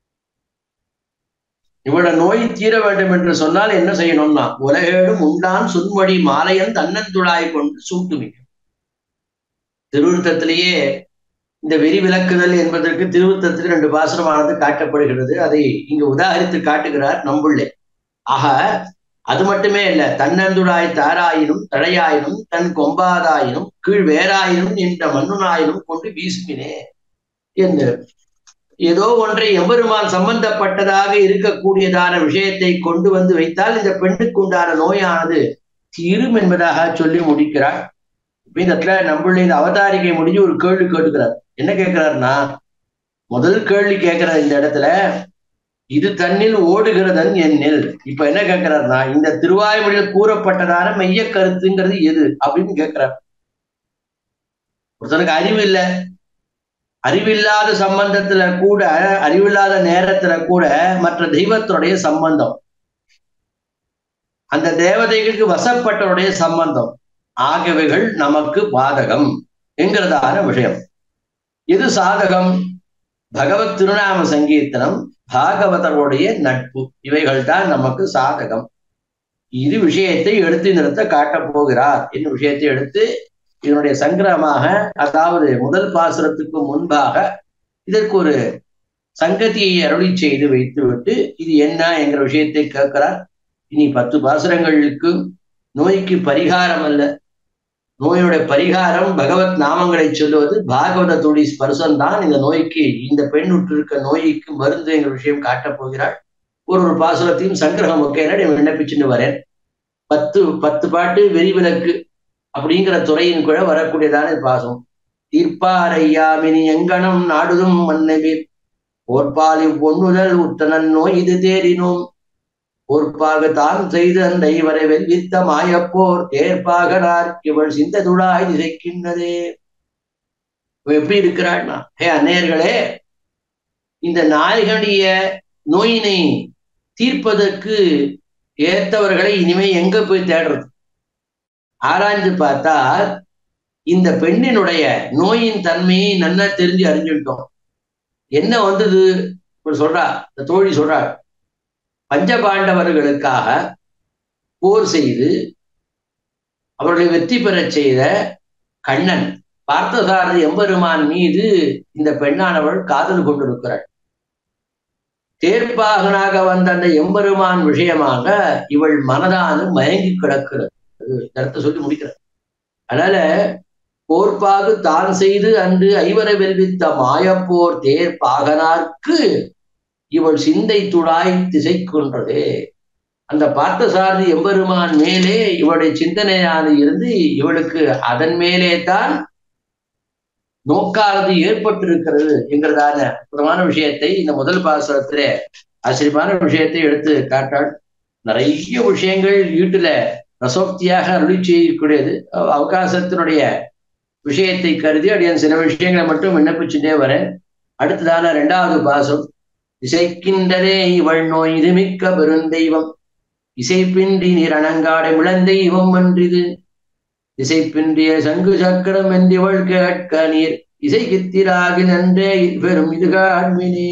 இவளோட நோய் தீர வேண்டும் என்று சொன்னால் என்ன செய்யணும்னா, உலகேடும் உண்டான் சுன்மொழி மாலையன் தன்னந்துழாய் கொண்டு சூட்டுமிக்க. திருவிருத்தத்திலேயே இந்த வெறி விளக்குதல் என்பதற்கு திருவிருத்தத்தில் 2 பாசுரமானது காட்டப்படுகிறது. அதை இங்கு உதாகரித்து காட்டுகிறார் நம்புள்ளே. ஆக அது மட்டுமே இல்ல, தன்னந்துடாய் தாராயினும் தழையாயினும் தன் கொம்பாதாயினும் கீழ் வேறாயினும் என்ற மண்ணுனாயினும் கொண்டு வீசுமினே என்று ஏதோ ஒன்றை எம்பெருமான் சம்பந்தப்பட்டதாக இருக்கக்கூடியதான விஷயத்தை கொண்டு வந்து வைத்தால் இந்த பெண்ணுக்கு உண்டான நோயானது தீரும் என்பதாக சொல்லி முடிக்கிறார். இந்த இடத்துல நம்மளுடைய இந்த அவதாரிகை முடிஞ்சு ஒரு கேள்வி கேட்டுக்கிறார். என்ன கேட்கிறாருன்னா, முதல் கேள்வி கேட்கிறார் இந்த இடத்துல, இது தன்னில் ஓடுகிறதன் என்னில். இப்ப என்ன கேட்கிறாருன்னா, இந்த திருவாய்மொழியில் கூறப்பட்டதான மைய கருத்துங்கிறது எது அப்படின்னு கேட்கிறார். ஒருத்தனுக்கு அறிவு இல்லை, அறிவில்லாத சம்பந்தத்துல கூட, அறிவில்லாத நேரத்துல கூட மற்ற தெய்வத்தினுடைய சம்பந்தம், அந்த தேவதைகளுக்கு வசப்பட்டவருடைய சம்பந்தம் ஆகியவைகள் நமக்கு பாதகம் என்கிறதான விஷயம். எது சாதகம்? பகவத் திருநாம சங்கீர்த்தனம், பாகவதருடைய நட்பு, இவைகள் தான் நமக்கு சாதகம். இது விஷயத்தை எடுத்து நிறுத்த காட்டப் போகிறார். என்ன விஷயத்தை எடுத்து இதனுடைய சங்கிரகமாக, அதாவது முதல் பாசுரத்துக்கு முன்பாக இதற்கு ஒரு சங்கதியை அருளி செய்து வைத்து விட்டு இது என்ன என்கிற விஷயத்தை கேட்கிறார். இனி 10 பாசுரங்களுக்கு நோய்க்கு பரிகாரம் அல்ல, நோயுடைய பரிகாரம் பகவத் நாமங்களை சொல்லுவது, பாகவதத்துடைய ஸ்பர்சம்தான் இந்த நோய்க்கு, இந்த பெண் உற்றிருக்க நோய்க்கு மருந்து என்ற விஷயம் காட்டப் போகிறாள். ஒரு பாசுரத்தையும் சங்கிரகம் விண்ணப்பிச்சுட்டு வரேன். 10 பாட்டு வெறிவிலக்கு அப்படிங்கிற துறையின் கூட வரக்கூடியதான பாசம். தீர்ப்பாரையாமினி எங்கனம் நாடுதும் மன்னவீர் ஓர்பாலி பொன்னுதல் உத்தனன் நோய் இது தேடினோம் ஓர்பாக தான் செய்து அந்த இவரை வெல்வித்த மாயப்போர் தேர்ப்பாகனார் இவள் சிந்ததுடாய் திசைக்கின்றதே. எப்படி இருக்கிறாள்னா, ஹே அன்னையர்களே, இந்த நாயகனுடைய நோயினை தீர்ப்பதற்கு ஏற்றவர்களை இனிமே எங்க போய் தேடுறது? ஆராய்ந்து பார்த்தால் இந்த பெண்ணினுடைய நோயின் தன்மையை நல்லா தெரிஞ்சு அறிஞ்சுட்டோம். என்ன வந்தது சொல்றா, இந்த தோழி சொல்றாள், பஞ்சபாண்டவர்களுக்காக போர் செய்து அவர்களை வெற்றி பெறச் செய்த கண்ணன் பார்த்தசாரதி எம்பெருமான் மீது இந்த பெண்ணானவள் காதல் கொண்டிருக்கிறாள். தேர்ப்பாகனாக வந்த அந்த எம்பெருமான் விஷயமாக இவள் மனதானது மயங்கி கிடக்கிறது. கருத்தை சொல்லி முடிக்கிறார். அதனால போர்ப்பாகு தான் செய்து அன்று ஐவரை வெல்வித்த மாயப்போர் தேர்ப்பாகனார்க்கு இவள் சிந்தை துடாய் திசை கொன்றதே. அந்த பார்த்தசாரதி எம்பெருமான் மேலே இவளுடைய சிந்தனையானது இருந்து இவளுக்கு அதன் மேலே தான் நோக்கானது ஏற்பட்டிருக்கிறது என்கிறதான அற்புதமான விஷயத்தை இந்த முதல் பாசுரத்திலே ஆச்சரியமான விஷயத்தை எடுத்து காட்டாள். நிறைய விஷயங்கள் வீட்டுல ரசோக்தியாக அருளி செய்யக்கூடியது. அவகாசத்தினுடைய விஷயத்தை கருதி அடியான் சில விஷயங்களை மட்டும் விண்ணப்பிச்சுட்டே வரேன். அடுத்ததான 2வது பாசம், இசைக்கின்றதே இவள் நோய் இது மிக்க பெருந்தெய்வம் இசைப்பின்றி நீர் அணங்காடை மிளந்தெய்வம் அன்றிது இசைப்பின்றிய சங்கு சக்கரம் என்றிவள் கேட்க நீர் இசை கித்திராகி நன்றே பெரும் இதுகாண்மினே.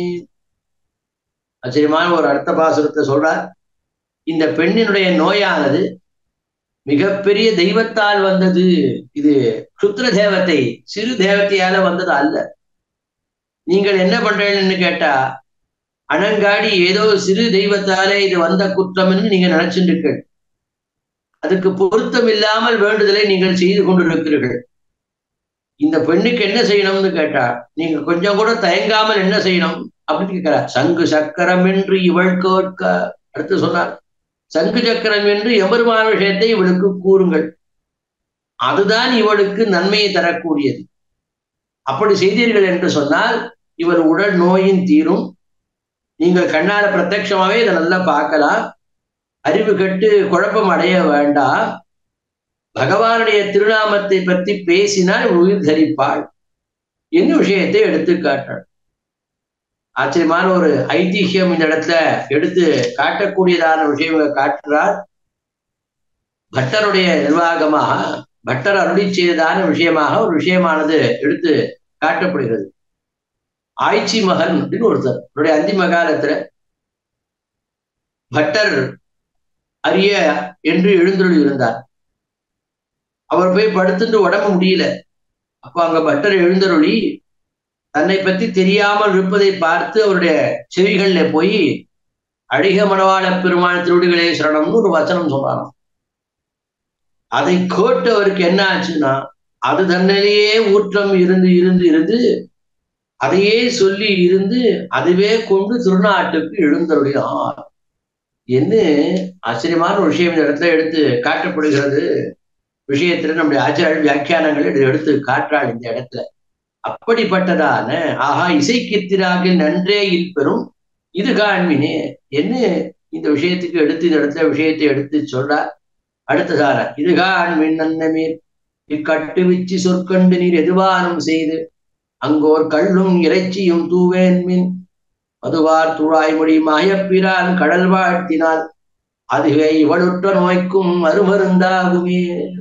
ஆச்சரியமான ஒரு அர்த்த பாசுரத்தை சொல்றார். இந்த பெண்ணினுடைய நோயானது மிகப்பெரிய தெய்வத்தால் வந்தது. இது க்ஷுத்ர தேவத்தை, சிறு தேவத்தையால வந்தது அல்ல. நீங்கள் என்ன பண்றீங்கன்னு கேட்டா, அணங்காடி ஏதோ சிறு தெய்வத்தாலே இது வந்த குற்றம்னு நீங்க நினைச்சுட்டு அதுக்கு பொருத்தம் இல்லாமல் வேண்டுதலை நீங்கள் செய்து கொண்டிருக்கிறீர்கள். இந்த பெண்ணுக்கு என்ன செய்யணும்னு கேட்டா, நீங்க கொஞ்சம் கூட தயங்காமல் என்ன செய்யணும் அப்படின்னு கேட்கிறார். சங்கு சக்கரம் என்று இவள் கேட்க, அடுத்து சொன்னார், சங்கு சக்கரம் என்று எம்பெருமான விஷயத்தை இவளுக்கு கூறுங்கள், அதுதான் இவளுக்கு நன்மையை தரக்கூடியது. அப்படி செய்தீர்கள் என்று சொன்னால் இவர் உடல் நோயின் தீரும். நீங்கள் கண்ணால பிரத்யட்சமாவே இதை நல்லா பார்க்கலாம். அறிவு கெட்டு குழப்பம் அடைய வேண்டாம். பகவானுடைய திருநாமத்தை பற்றி பேசினால் உயிர் தரிப்பாள் என்ன விஷயத்தை எடுத்து காட்டாள். ஆச்சரியமான ஒரு ஐதிஹ்யம் இந்த இடத்துல எடுத்து காட்டக்கூடியதான விஷயங்களை காட்டுறார். பட்டருடைய நிர்வாகமாக, பட்டர் அருளி செய்ததான விஷயமாக ஒரு விஷயமானது எடுத்து காட்டப்படுகிறது. ஆய்ச்சி மகன் அப்படின்னு ஒருத்தர், அவருடைய அந்திம காலத்துல பட்டர் அறிய என்று எழுந்தருளி இருந்தார். அவர் போய் படுத்துட்டு உடம்பு முடியல. அப்ப அங்க பட்டர் எழுந்தருளி தன்னை பற்றி தெரியாமல் இருப்பதை பார்த்து அவருடைய செவிகள்ல போய் அழிக மணவாள பெருமாள் திருவடிகளே சரணம்னு ஒரு வச்சனம் சொல்றாராம். அதை கேட்டவருக்கு என்ன ஆச்சுன்னா, அது தன்னிலேயே ஊற்றம் இருந்து இருந்து இருந்து அதையே சொல்லி இருந்து அதுவே கொண்டு திருநாட்டுக்கு எழுந்தருளினார் என்று ஆச்சரியமான ஒரு விஷயம் இந்த இடத்துல எடுத்து காட்டப்படுகிறது. விஷயத்துல நம்முடைய ஆச்சாரிய வியாக்கியானங்கள் எடுத்து காட்டுறாள் இந்த இடத்துல. அப்படிப்பட்டதான ஆஹா இசைக்கித்திராக நன்றே பெறும் இது காண்மினே என்ன இந்த விஷயத்துக்கு எடுத்து இந்த இடத்துல விஷயத்தை எடுத்து சொல்றார். அடுத்ததார இது காண்மின் நன்னமீர் இக்கட்டு விச்சி சொற்கண்டு நீர் எதுவானும் செய்து அங்கோர் கள்ளும் இறைச்சியும் தூவேன் மின் மதுவார் துழாய்மொழி மாயப்பிரான் கடல் வாழ்த்தினால் அதுவே இவளுற்ற நோய்க்கும் மறுமருந்தாகுமே.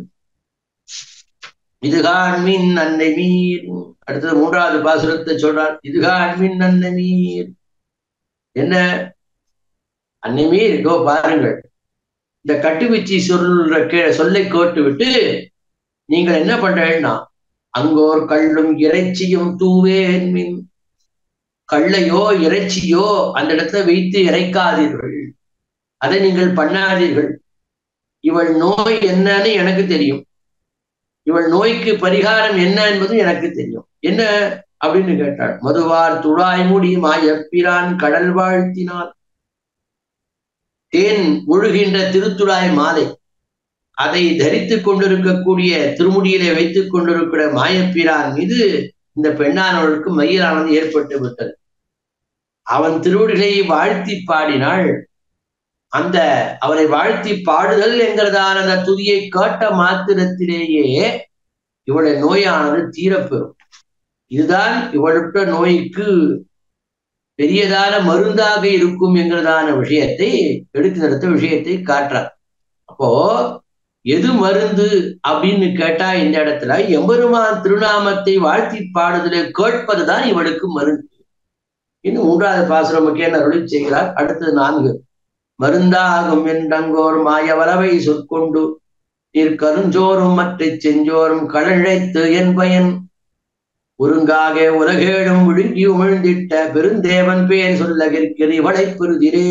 இதுகாண்மின் அன்னை மீர். அடுத்தது மூன்றாவது பாசுரத்தை சொல்றார். இதுகாண்மின் அன்னை மீர் என்ன அன்னை மீர் இதோ பாருங்கள், இந்த கட்டுவீச்சி சொல்லை கேட்டு விட்டு நீங்கள் என்ன பண்றீங்கன்னா அங்கோர் கள்ளும் இறைச்சியும் தூவேன் மின். கள்ளையோ இறைச்சியோ அந்த இடத்துல வைத்து இறைக்காதீர்கள், அதை நீங்கள் பண்ணாதீர்கள். இவள் நோய் என்னன்னு எனக்கு தெரியும், இவள் நோய்க்கு பரிகாரம் என்ன என்பதும் எனக்கு தெரியும். என்ன அப்படின்னு கேட்டாள். மதுவார் துழாய்முடி மாயப்பிரான் கடல் வாழ்த்தினான். தேன் ஒழுகின்ற திருத்துழாய் மாலை அதை தரித்துக் கொண்டிருக்கக்கூடிய திருமுடியிலே வைத்துக் கொண்டிருக்கிற மாயப்பிரான் மீது இந்த பெண்ணானவளுக்கு மையலானது ஏற்பட்டு விட்டது. அவன் திருவடிகளை வாழ்த்தி பாடினாள். அந்த அவரை வாழ்த்தி பாடுதல் என்கிறதான அந்த துதியை கேட்ட மாத்திரத்திலேயே இவளுடைய நோயானது தீரப்பெறும். இதுதான் இவளுடைய நோய்க்கு பெரியதான மருந்தாக இருக்கும் என்கிறதான விஷயத்தை எடுத்து நடத்த விஷயத்தை காட்டுறார். அப்போ எது மருந்து அப்படின்னு கேட்டா இந்த இடத்துல எம்பெருமான் திருநாமத்தை வாழ்த்தி பாடுதலை கேட்பதுதான் இவளுக்கு மருந்து. இன்னும் மூன்றாவது பாசுரம் முக்கிய அருளி செய்கிறார். அடுத்தது 4 மருந்தாகும் என்றங்கோர் மாய வரவை சொற்கொண்டு நீர் கருஞ்சோறும் மற்ற செஞ்சோறும் கடழைத்து என் பயன் ஒருங்காக உலகேடும் விழுங்கி உமிழ்ந்திட்ட பெருந்தேவன் பேர் சொல்ல கேட்கிற இவளை பெறுகிறே.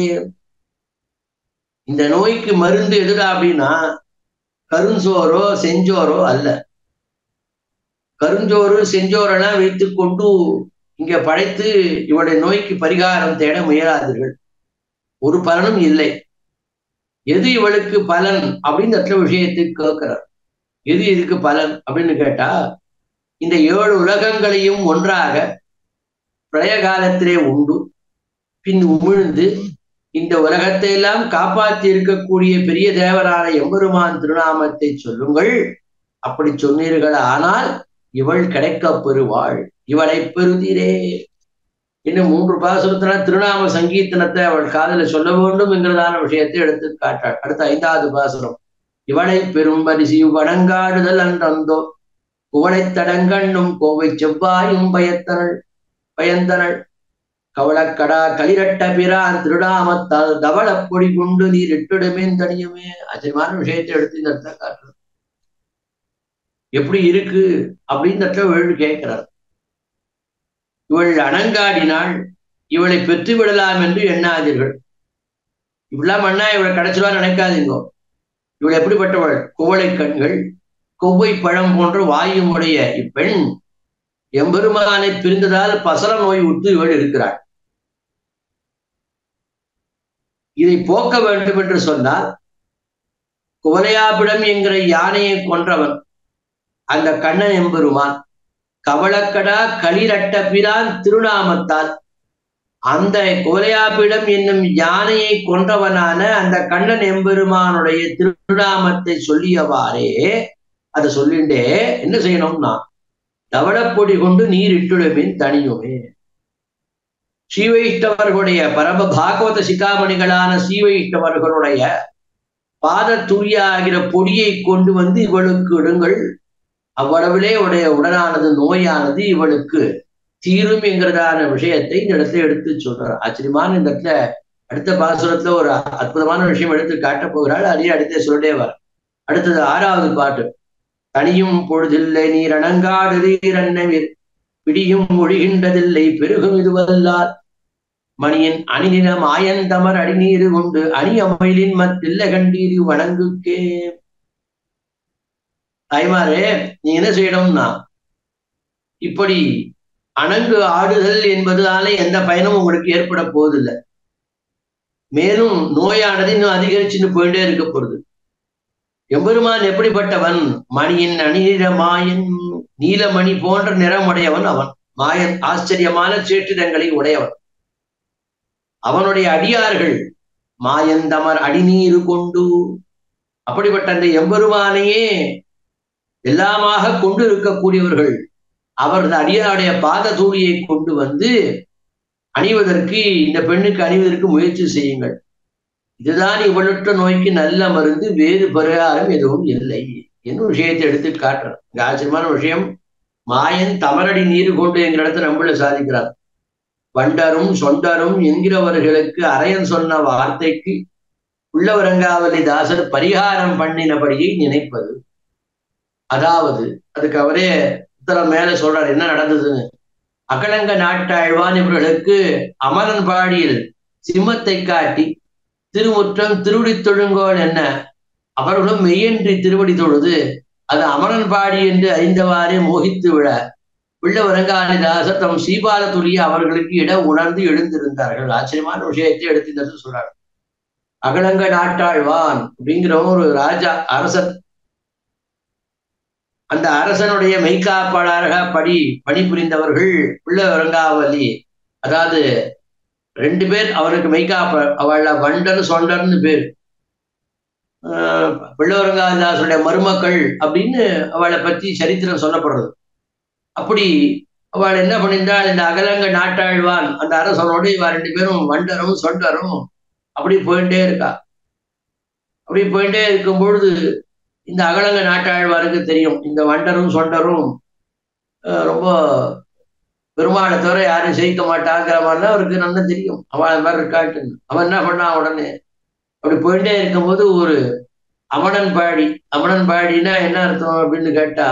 இந்த நோய்க்கு மருந்து எதுடா அப்படின்னா கருஞ்சோரோ செஞ்சோரோ அல்ல. கருஞ்சோறு செஞ்சோரெல்லாம் வைத்துக் கொண்டு இங்க படைத்து இவளுடைய நோய்க்கு பரிகாரம் தேட முயலாதீர்கள், ஒரு பலனும் இல்லை. எது இவளுக்கு பலன் அப்படின்னு விஷயத்தை கேட்கிறார். எது இதுக்கு பலன் அப்படின்னு கேட்டா இந்த 7 உலகங்களையும் ஒன்றாக பிரளய காலத்திலே உண்டு பின் உமிழ்ந்து இந்த உலகத்தை எல்லாம் காப்பாற்றி இருக்கக்கூடிய பெரிய தேவரான எம்பெருமான் திருநாமத்தை சொல்லுங்கள். அப்படி சொன்னீர்கள் ஆனால் இவள் கிடைக்கப் பெறுவாள், இவளை பெறுதிரே. இன்னும் 3 பாசுரத்தின திருநாம சங்கீர்த்தனத்தை அவள் காதல சொல்ல வேண்டும் என்கிறதான விஷயத்தை எடுத்து காட்டாள். அடுத்த 5வது பாசுரம் இவளை பெரும் பரிசி வணங்காடுதல் அன்றந்தோ குவளை தடங்கண்ணும் கோவை செவ்வாயும் பயந்தனள் கவளக்கடா களிரட்ட பிரான் திருடாமத்தால் தவள பொடி கொண்டு நீர் இட்டுடுமே தனியுமே. ஆச்சரியமான விஷயத்தை எடுத்து இந்த இடத்துல காட்டுறது. எப்படி இருக்கு அப்படின்னு கேட்கிறார். இவள் அணங்காடினாள், இவளை பெற்று விடலாம் என்று எண்ணாதீர்கள். இப்படிலாம் பண்ணா இவளை கிடைச்சிருவா நினைக்காதீங்க. இவள் எப்படிப்பட்டவள்? குவளை கண்கள், கொவ்வை பழம் போன்ற வாயுமுடைய இப்பெண் எம்பெருமானை பிரிந்ததால் பசல நோய் உற்று இவள் இருக்கிறாள். இதை போக்க வேண்டும் என்று சொன்னால் குவலையாபிடம் என்கிற யானையை கொன்றவன் அந்த கண்ணன் எம்பெருமான் கவளக்கடா களிரட்ட பிரான் திருநாமத்தால் அந்த குவலையாபிடம் என்னும் யானையை கொன்றவனான அந்த கண்ணன் எம்பெருமானுடைய திருநாமத்தை சொல்லியவாறே அதை சொல்லிண்டே என்ன செய்யணும்னா தவளப்பொடி கொண்டு நீர் இட்டுடுமின் தனியுமே. ஸ்ரீவைஷ்ணவர்களுடைய பரம பாகவத சிகாமணிகளான ஸ்ரீவைஷ்ணவர்களுடைய பாத துரியாகிற பொடியை கொண்டு வந்து இவளுக்கு இடுங்கள், அவ்வளவிலே உடைய உடனானது நோயானது இவளுக்கு தீரும் என்கிறதான விஷயத்தை இந்த இடத்துல எடுத்து சொல்றார். ஆச்சரியமான இந்த இடத்துல அடுத்த பாசுரத்துல ஒரு அற்புதமான விஷயம் எடுத்து காட்டப் போகிறாள். அதையே அடுத்த சொல்லிட்டே வர. அடுத்தது 6வது பாட்டு தனியும் பொழுதில்லை நீர் அணங்காடுதீர் அன்னவீர் பிடியும் ஒழிகின்றதில்லை பெருகும் இதுவல்லார் மணியின் அணிநிலம் ஆயந்தமர் அடிநீரு கொண்டு அணி அமயிலின் மத்தில்ல கண்டீரி வணங்குக்கே. தாய்மாரே, நீ என்ன செய்யணும்னா, இப்படி அணங்கு ஆடுதல் என்பதால எந்த பயனும் உங்களுக்கு ஏற்பட போவதில்லை. மேலும் நோயானது இன்னும் அதிகரிச்சுன்னு போயிட்டே இருக்க போறது. எம்பெருமான் எப்படிப்பட்டவன்? மணியின் அணிநிற மாயன், நீலமணி போன்ற நிறமுடையவன் அவன். மாயன் ஆச்சரியமான சேற்றிடங்களை உடையவன். அவனுடைய அடியார்கள் மாயந்தமர் அடிநீரு கொண்டு, அப்படிப்பட்ட அந்த எம்பெருமானையே எல்லாமாக கொண்டு இருக்கக்கூடியவர்கள் அவரது அடியாருடைய பாத தூளியை கொண்டு வந்து அணிவதற்கு, இந்த பெண்ணுக்கு அணிவதற்கு முயற்சி செய்யுங்கள். இதுதான் இவளுற்ற நோய்க்கு நல்ல மருந்து, வேறு பரிகாரம் எதுவும் இல்லை என்ன விஷயத்தை எடுத்து காட்டுறார். இங்க ஆச்சரியமான விஷயம், மாயன் தமரடி நீர் கொண்டு என்கிற இடத்துல நம்மள சாதிக்கிறார். வண்டரும் சொண்டரும் என்கிறவர்களுக்கு அரையன் சொன்ன வார்த்தைக்கு உள்ளவரங்காவலி தாசர் பரிகாரம் பண்ணினபடியை நினைப்பது. அதாவது அதுக்கு அவரே உத்தரம் மேல சொல்றார் என்ன நடந்ததுன்னு. அகலங்க நாட்டாழ்வான் இவர்களுக்கு அமரன்பாடியில் சிம்மத்தை காட்டி திருமுற்றம் திருவடி தொழுங்கோள் என்ன, அவர்களும் மெய்யன்றி திருவடி தொழுது அது அமரன்பாடி என்று அறிந்தவாறே மோகித்து விழ உள்ளவரங்காளிதாசர் தம் சீபால துளிய அவர்களுக்கு இடம் உணர்ந்து எழுந்திருந்தார்கள். ஆச்சரியமான விஷயத்தை எடுத்து சொல்றார். அகலங்க நாட்டாழ்வான் அப்படிங்கிற ஒரு ராஜா அரசன், அந்த அரசனுடைய மெய்காப்பாளராக பணிபுரிந்தவர்கள் உள்ளவரங்காவலி. அதாவது 2 பேர் அவனுக்கு மெய்காப்ப, அவள வண்டர் சொண்டர்னு பேர். பிள்ளவரங்காதாசனுடைய மருமக்கள் அப்படின்னு அவளை பற்றி சரித்திரம் சொல்லப்படுறது. அப்படி அவள் என்ன பண்ணியிருந்தாள், இந்த அகலங்க நாட்டாழ்வான் அந்த அரசனோடு இவ 2 பேரும் வண்டரும் சொண்டரும் அப்படி போயிட்டே இருக்கா. அப்படி போயிட்டே இருக்கும் பொழுது இந்த அகலங்க நாட்டாழ்வாருக்கு தெரியும் இந்த வண்டரும் சொண்டரும் ரொம்ப பெருமாளை தவிர யாரும் ஜெயிக்க மாட்டாங்கிற மாதிரிலாம் அவருக்கு நல்லா தெரியும். அவன் அது மாதிரி இருக்காட்டுன்னு அவன் என்ன பண்ணான், உடனே அப்படி போயிட்டே இருக்கும்போது ஒரு அமணன்பாடி, அமணன்பாடினா என்ன அர்த்தம் அப்படின்னு கேட்டா,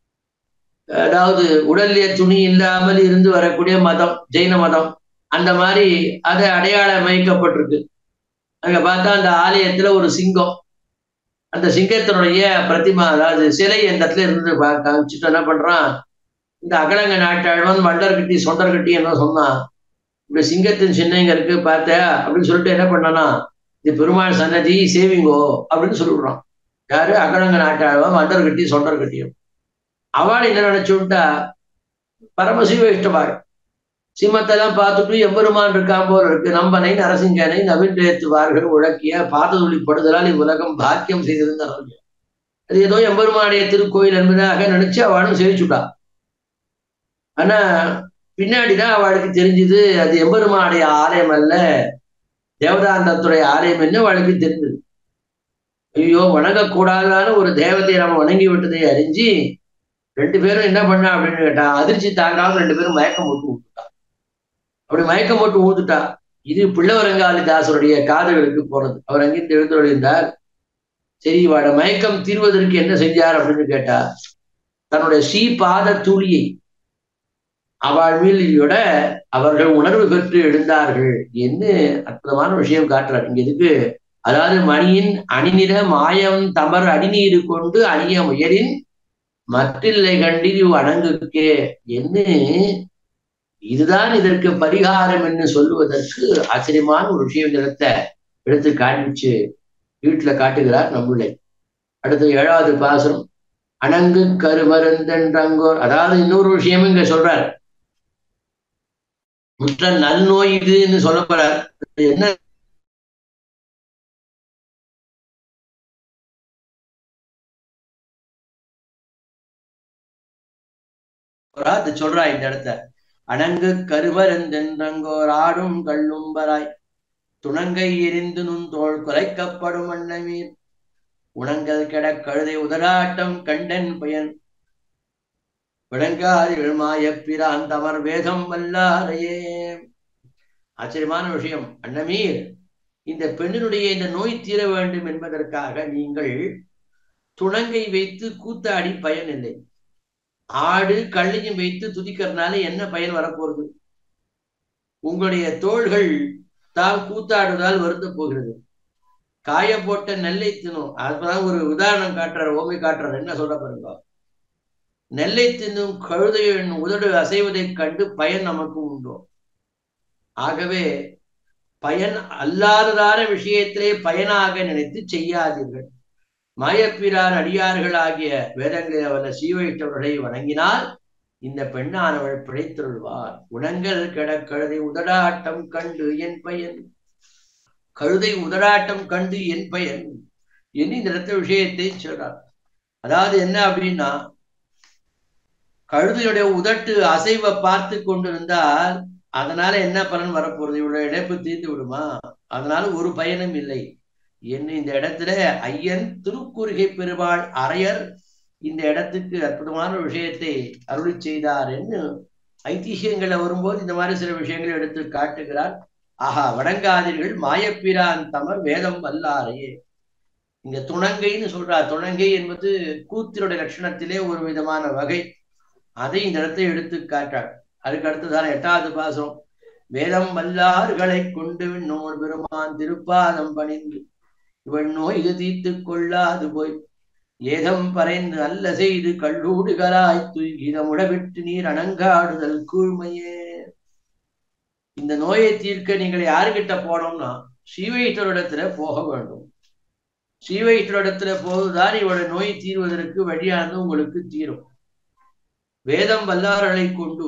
அதாவது உடல்லே துணி இல்லாமல் இருந்து வரக்கூடிய மதம், ஜெயின மதம். அந்த மாதிரி அதை அடையாளம் அமைக்கப்பட்டிருக்கு. அங்க பார்த்தா அந்த ஆலயத்துல ஒரு சிங்கம், அந்த சிங்கத்தினுடைய பிரதிமா, அதாவது சிலை அந்த இடத்துல இருந்து காமிச்சுட்டு என்ன பண்றான், இந்த அகலங்க நாட்டாழ்வன் வண்டர்கட்டி சொண்டர்கட்டி என்ன சொன்னான், இப்படி சிங்கத்தின் சின்னங்க இருக்கு பார்த்த அப்படின்னு சொல்லிட்டு என்ன பண்ணனா, இது பெருமாள் சன்னதி சேவிங்கோ அப்படின்னு சொல்லிடுறான். யாரு? அகலங்க நாட்டாழ்வன் வண்டர்கட்டி சொண்டர்கட்டியும். அவள் என்ன நினைச்சுட்டா, பரமசிவ இஷ்டவாள் சிம்மத்தெல்லாம் பார்த்துட்டு எம்பெருமான் இருக்கான் போல இருக்கு, நம்பனை நரசிங்கனை நவீன்றேத்துவார்கள் உழக்கிய பாததுளி படுதலால் இவ்வுலகம் பாக்கியம் செய்திருந்தார்கள். அது ஏதோ எம்பெருமானுடைய திருக்கோயில் என்பதாக நினைச்சு அவளும் சேவிச்சுட்டா. ஆனா பின்னாடிதான் அவளுக்கு தெரிஞ்சது அது எம்பெருமானுடைய ஆலயம் அல்ல, தேவதாந்தத்துடைய ஆலயம் என்ன அவளுக்கு தெரிஞ்சது. ஐயோ, வணங்கக்கூடாதான ஒரு தேவதையை நம்ம வணங்கி விட்டதை அறிஞ்சு 2 பேரும் என்ன பண்ணா அப்படின்னு கேட்டா, அதிர்ச்சி தாங்காம 2 பேரும் மயக்கம் போட்டு ஊத்துட்டா. அப்படி மயக்கம் போட்டு ஊத்துட்டா. இது பிள்ளவரங்காளி தாசருடைய காதுகளுக்கு போனது. அவர் அங்கிருந்து எழுந்தொழிந்தார். சரி, இவாட மயக்கம் தீர்வதற்கு என்ன செஞ்சார் அப்படின்னு கேட்டா, தன்னுடைய பாத தூளியை அவள் மீளியோட அவர்கள் உணர்வு பெற்று எழுந்தார்கள். என்ன அற்புதமான விஷயம் காட்டுறார் இங்க. இதுக்கு அதாவது மணியின் அணிநிற மாயம் தமர் அடிநீரு கொண்டு அணிய முயலின் மற்றில்லை கண்டிரு அணங்குக்கே என்ன, இதுதான் இதற்கு பரிகாரம் என்று சொல்லுவதற்கு ஆச்சரியமான ஒரு விஷயம் நிலத்தை எடுத்து காண்பிச்சு வீட்டுல காட்டுகிறார் நம்மளை. அடுத்து 7வது பாசனம், அணங்கு கருமருந்தென்றங்கோர். அதாவது இன்னொரு விஷயமும் இங்க சொல்றார், முற்ற நல்நோய் இதுன்னு சொல்ல போறார். என்ன சொல்றா இந்த இடத்த, அணங்கு கருமருந்தென்றங்கோர் ஆடும் கள்ளும்பராய் துணங்கை எரிந்து நுண் தோல் குலைக்கப்படும் அன்னமீர் உணங்கள் கெட கழுதை உதராட்டம் கண்டன் பயன் விளங்காதிகள் மாயப்பிரான் தமர் வேதம் வல்லாரையே. ஆச்சரியமான விஷயம். அன்னமீர், இந்த பெண்ணினுடைய இந்த நோய் தீர வேண்டும் என்பதற்காக நீங்கள் துணங்கை வைத்து கூத்தாடி பயன் இல்லை. ஆடு கள்ளையும் வைத்து துதிக்கிறதுனால என்ன பயன் வரப்போறது? உங்களுடைய தோள்கள் தான் கூத்தாடுவதால் வருத்த போகிறது. காய போட்ட நெல்லை தின்னும். அதுதான் ஒரு உதாரணம் காட்டுறார், ஓமை காட்டுறார். என்ன சொல்ற பாருங்க. நெல்லை தின்னும் கழுதையின் உதடு அசைவதைக் கண்டு பயன் நமக்கு உண்டோ? ஆகவே பயன் அல்லாததான விஷயத்திலே பயனாக நினைத்து செய்யாதீர்கள். மாயப்பிரான் அடியார்கள் ஆகிய வேதங்களை வல்ல சீவையிட்டவர்களை வணங்கினால் இந்த பெண்ணானவள் பிழைத்தருள்வார். உணங்கள் கெட கழுதை உதடாட்டம் கண்டு என் பயன், கழுதை உதடாட்டம் கண்டு என் பயன் என்று இந்த இடத்த விஷயத்தை சொல்றார். அதாவது என்ன அப்படின்னா, கழுதையுடைய உதட்டு அசைவை பார்த்து கொண்டிருந்தால் அதனால என்ன பலன் வரப்போறது? இவருடைய இணைப்பு தீர்த்து விடுமா? அதனால ஒரு பயனும் இல்லை என்று இந்த இடத்துல ஐயன் திருக்குறுகை பெருமாள் அரையர் இந்த இடத்துக்கு அற்புதமான விஷயத்தை அருளி செய்தார் என்று ஐதிஹியங்களை வரும்போது இந்த மாதிரி சில விஷயங்களை எடுத்து காட்டுகிறார். ஆஹா, வணங்காதீர்கள் மாயப்பிரான் தமர் வேதம் வல்லாரையே. இங்க துணங்கைன்னு சொல்றார். துணங்கை என்பது கூத்தினுடைய லட்சணத்திலே ஒரு விதமான வகை. அதை இந்த இடத்தை எடுத்து காட்டார். அதுக்கு அடுத்ததான 8வது பாசம். வேதம் வல்லார்களை கொண்டு நோர் பெருமான் திருப்பாதம் பணிந்து இவள் நோய் இது தீர்த்து கொள்ளாது போய் ஏதம் பறைந்து அல்ல செய்து கல்லூடுகளாய் துயிரமுடவிட்டு நீர் அணங்காடுதல் கூழ்மையே. இந்த நோயை தீர்க்க நீங்கள் யாருகிட்ட போனோம்னா ஸ்ரீவைஷ்ணவரிடத்துல போக வேண்டும். ஸ்ரீவைஷ்ணவரிடத்துல போதுதான் இவளோட நோய் தீர்வதற்கு வழியானது உங்களுக்கு தீரும். வேதம் வல்லார்களை கொண்டு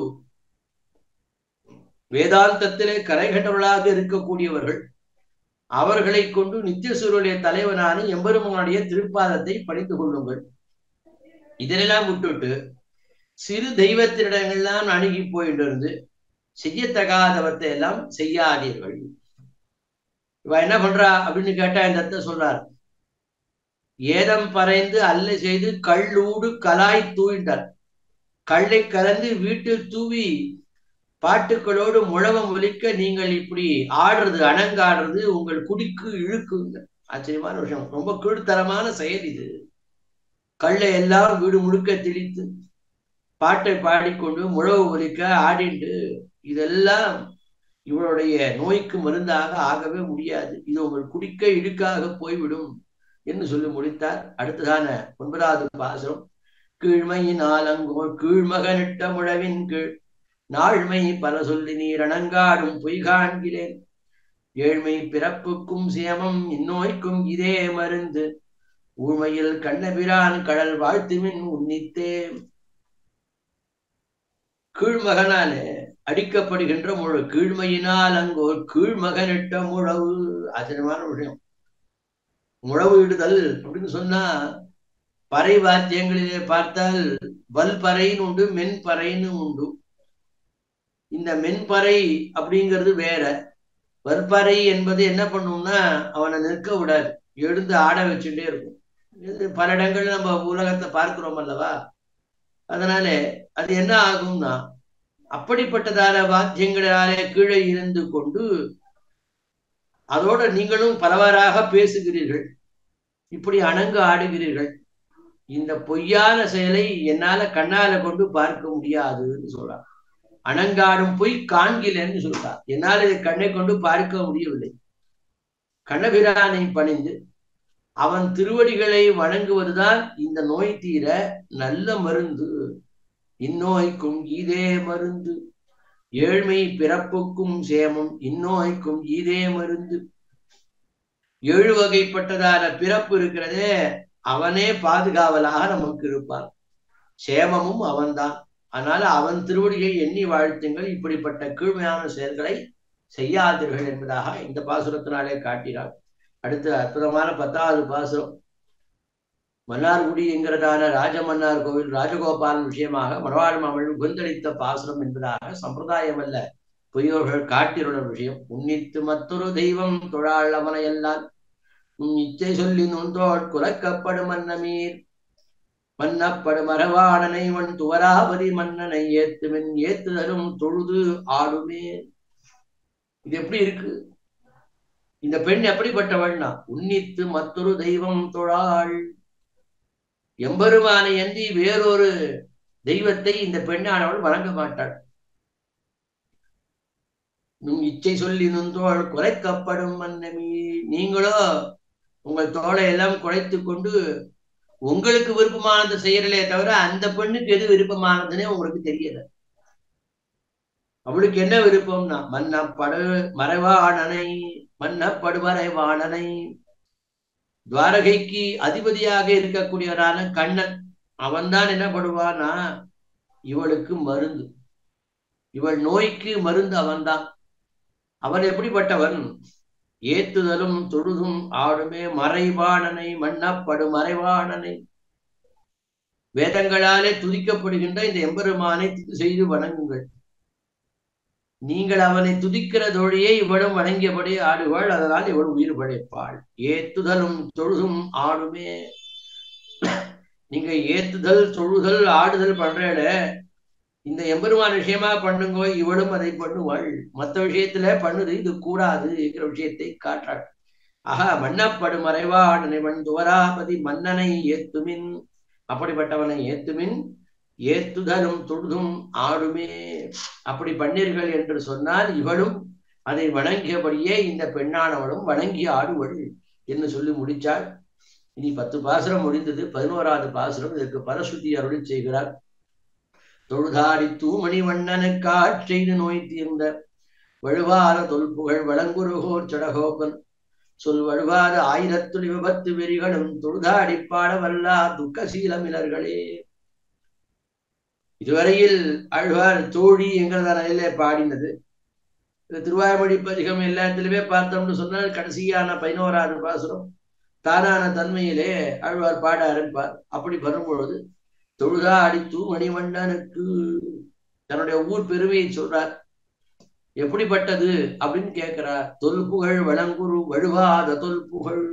வேதாந்தத்திலே கரைகண்டவர்களாக இருக்கக்கூடியவர்கள், அவர்களை கொண்டு நித்தியசூரனுடைய தலைவனான எம்பெருமானுடைய திருப்பாதத்தை பணிந்து கொள்ளுங்கள். இதனெல்லாம் விட்டுட்டு சிறு தெய்வத்தினிடங்கள்லாம் அணுகி போயிட்டு இருந்து செய்யத்தகாதவத்தை எல்லாம் செய்யாதீர்கள். இவ என்ன பண்றா அப்படின்னு கேட்டா இந்த அர்த்த சொல்றார். ஏதம் பறைந்து அல்ல செய்து கல்லூடு கலாய் தூய்ந்தார். கல்லை கலந்து வீட்டில் தூவி பாட்டுக்களோடு முழவம் ஒலிக்க நீங்கள் இப்படி ஆடுறது, அணங்காடுறது உங்கள் குடிக்கு இழுக்குங்க. ஆச்சரியமான விஷயம், ரொம்ப கீழ்த்தரமான செயல் இது. கல்லை எல்லாம் வீடு முழுக்க திணித்து பாட்டை பாடிக்கொண்டு முழவு ஒலிக்க ஆடிண்டு இதெல்லாம் இவருடைய நோய்க்கு மருந்தாக ஆகவே முடியாது. இது உங்கள் குடிக்க இழுக்காக போய்விடும் என்று சொல்லி முடித்தார். அடுத்ததான 9வது பாசனம். கீழ்மையினால் அங்கோர் கீழ்மகனிட்ட முழவின் கீழ் நாழ்மை பல சொல்லி நீர் அணங்காடும் பொய் காண்கிறேன். ஏழ்மை பிறப்புக்கும் சேமம் இந்நோய்க்கும் இதே மருந்து ஊழ்மையில் கண்ணபிரான் கடல் வாழ்த்துமின் உன்னித்தே. கீழ்மகனாலே அடிக்கப்படுகின்ற முழு, கீழ்மையினால் அங்கோர் கீழ்மகனிட்ட முழவு. ஆச்சரியமான விஷயம். முழவு இடுதல் அப்படின்னு சொன்னா பறை வாத்தியங்களிலே பார்த்தால் வல்பறைன்னு உண்டு, மென்பறைன்னு உண்டு. இந்த மென்பறை அப்படிங்கிறது வேற. வற்பறை என்பது என்ன பண்ணும்னா அவனை நிற்க விடாது, எழுந்து ஆட வச்சுட்டே இருக்கும். இது பல இடங்கள்ல நம்ம உலகத்தை பார்க்கிறோம் அல்லவா. அதனால அது என்ன ஆகும்னா அப்படிப்பட்டதான வாத்தியங்களாலே கீழே இருந்து கொண்டு அதோட நீங்களும் பலவாறாக பேசுகிறீர்கள், இப்படி அணங்கு ஆடுகிறீர்கள். இந்த பொய்யான செயலை என்னால கண்ணால கொண்டு பார்க்க முடியாதுன்னு சொல்றார். அணங்காடும் பொய் காண்கிலன்னு சொல்றார். என்னால் இதை கண்ணை கொண்டு பார்க்க முடியவில்லை. கண்ணபிரானை பணிந்து அவன் திருவடிகளை வணங்குவதுதான் இந்த நோய் தீர நல்ல மருந்து. இந்நோய்க்கும் இதே மருந்து. ஏழ்மை பிறப்புக்கும் சேமம் இந்நோய்க்கும் இதே மருந்து. 7 வகைப்பட்டதான பிறப்பு இருக்கிறதே, அவனே பாதுகாவலாக நமக்கு இருப்பான். சேமமும் அவன்தான். அதனால அவன் திருவடியை எண்ணி வாழ்த்துங்கள், இப்படிப்பட்ட கீழ்மையான செயல்களை செய்யாதீர்கள் என்பதாக இந்த பாசுரத்தினாலே காட்டினார். அடுத்து அற்புதமான 10வது பாசுரம். மன்னார்குடி என்கிறதான ராஜமன்னார் கோவில் ராஜகோபாலன் விஷயமாக மணவாழ் மாமன் உகந்தளித்த பாசுரம் என்பதாக சம்பிரதாயம் அல்ல, பொய்யோர்கள் காட்டியுள்ள விஷயம். உன்னித்து மற்றொரு தெய்வம் தொழாள் அவனையெல்லாம் உன் இச்சை சொல்லி நுந்தோள் குலைக்கப்படும் மன்னமீர் மன்னப்படும் அரவாணனை வன் துவராபதி மன்னனை ஏத்துமென் ஏத்துதலும் தொழுது ஆடுமே. இது எப்படி இருக்கு? இந்த பெண் எப்படிப்பட்டவள்னா உன்னித்து மற்றொரு தெய்வம் தொழாள். எம்பெருமானை அன்றி வேறொரு தெய்வத்தை இந்த பெண்ணானவள் வணங்க மாட்டாள். நும் இச்சை சொல்லி நுந்தோள் குறைக்கப்படும் மன்னமி. நீங்களோ உங்கள் தோளை எல்லாம் குறைத்து கொண்டு உங்களுக்கு விருப்பமானது செய்யறலே தவிர அந்த பெண்ணுக்கு எது விருப்பமானதுன்னே உங்களுக்கு தெரியல. அவளுக்கு என்ன விருப்பம்னா மன்னப்படு மறைவாணனை, மன்னப்படுமறைவாணனை, துவாரகைக்கு அதிபதியாக இருக்கக்கூடியவரான கண்ணன். அவன் தான் என்ன படுவானா இவளுக்கு மருந்து, இவள் நோய்க்கு மருந்து அவன்தான். அவன் எப்படிப்பட்டவன்? ஏத்துதலும் தொழுதும் ஆடுமே மறைவாணனை, மன்னப்படு மறைவாணனை, வேதங்களாலே துதிக்கப்படுகின்ற இந்த எம்பெருமானை செய்து வணங்குங்கள். நீங்கள் அவனை துதிக்கிற தோழியை இவளும் வணங்கியபடி ஆடுவாள், அதனால் இவள் உயிர் படைப்பாள். ஏத்துதலும் தொழுதும் ஆடுமே. நீங்க ஏத்துதல் தொழுதல் ஆடுதல் பண்றேட, இந்த எம்பெருமான் விஷயமா பண்ணுங்கோ, இவளும் அதை பண்ணுவாள். மற்ற விஷயத்துல பண்ணுது இது கூடாது இருக்கிற விஷயத்தை காட்டாள். ஆஹா, மன்னப்படு மறைவாணனை மண் துவராபதி மன்னனை ஏத்துமின், அப்படிப்பட்டவனை ஏத்துமின், ஏத்துதலும் தொழுதும் ஆடுமே. அப்படி பண்ணீர்கள் என்று சொன்னால் இவளும் அதை வணங்கியபடியே இந்த பெண்ணானவளும் வணங்கி ஆடுவள் என்று சொல்லி முடிச்சாள். இனி 10 பாசுரம் முடிந்தது. 11வது பாசுரம். இதற்கு பரசுத்தி அருளி செய்கிறார். தொழுதாடி தூமணி வண்ணனுக்கு ஆட்செய்து நோய் தீர்ந்த வழுவாத தொல்புகழ் வளங்குருகோர் சடகோபன் சொல் வழுவாத 1000 விபத்து வெறிகளும் தொழுதாடி பாட வல்லா துக்கசீலமிலர்களே. இதுவரையில் ஆழ்வார் தோழி என்கிறத நிலையிலே பாடினது. திருவாய்மொழி பதிகம் எல்லாத்திலுமே பார்த்தோம்னு சொன்னால் கடைசியான 11வது பாசுரம் தானான தன்மையிலே ஆழ்வார் பாட ஆரம்பிப்பார். அப்படி வரும்பொழுது தொழுதாடி தூமணி வண்ணனுக்கு தன்னுடைய ஊர் பெருமையை சொல்றார். எப்படிப்பட்டது அப்படின்னு கேட்கிறார். தொல்புகழ் வளங்குரு வழுவாத தொல்புகழ்,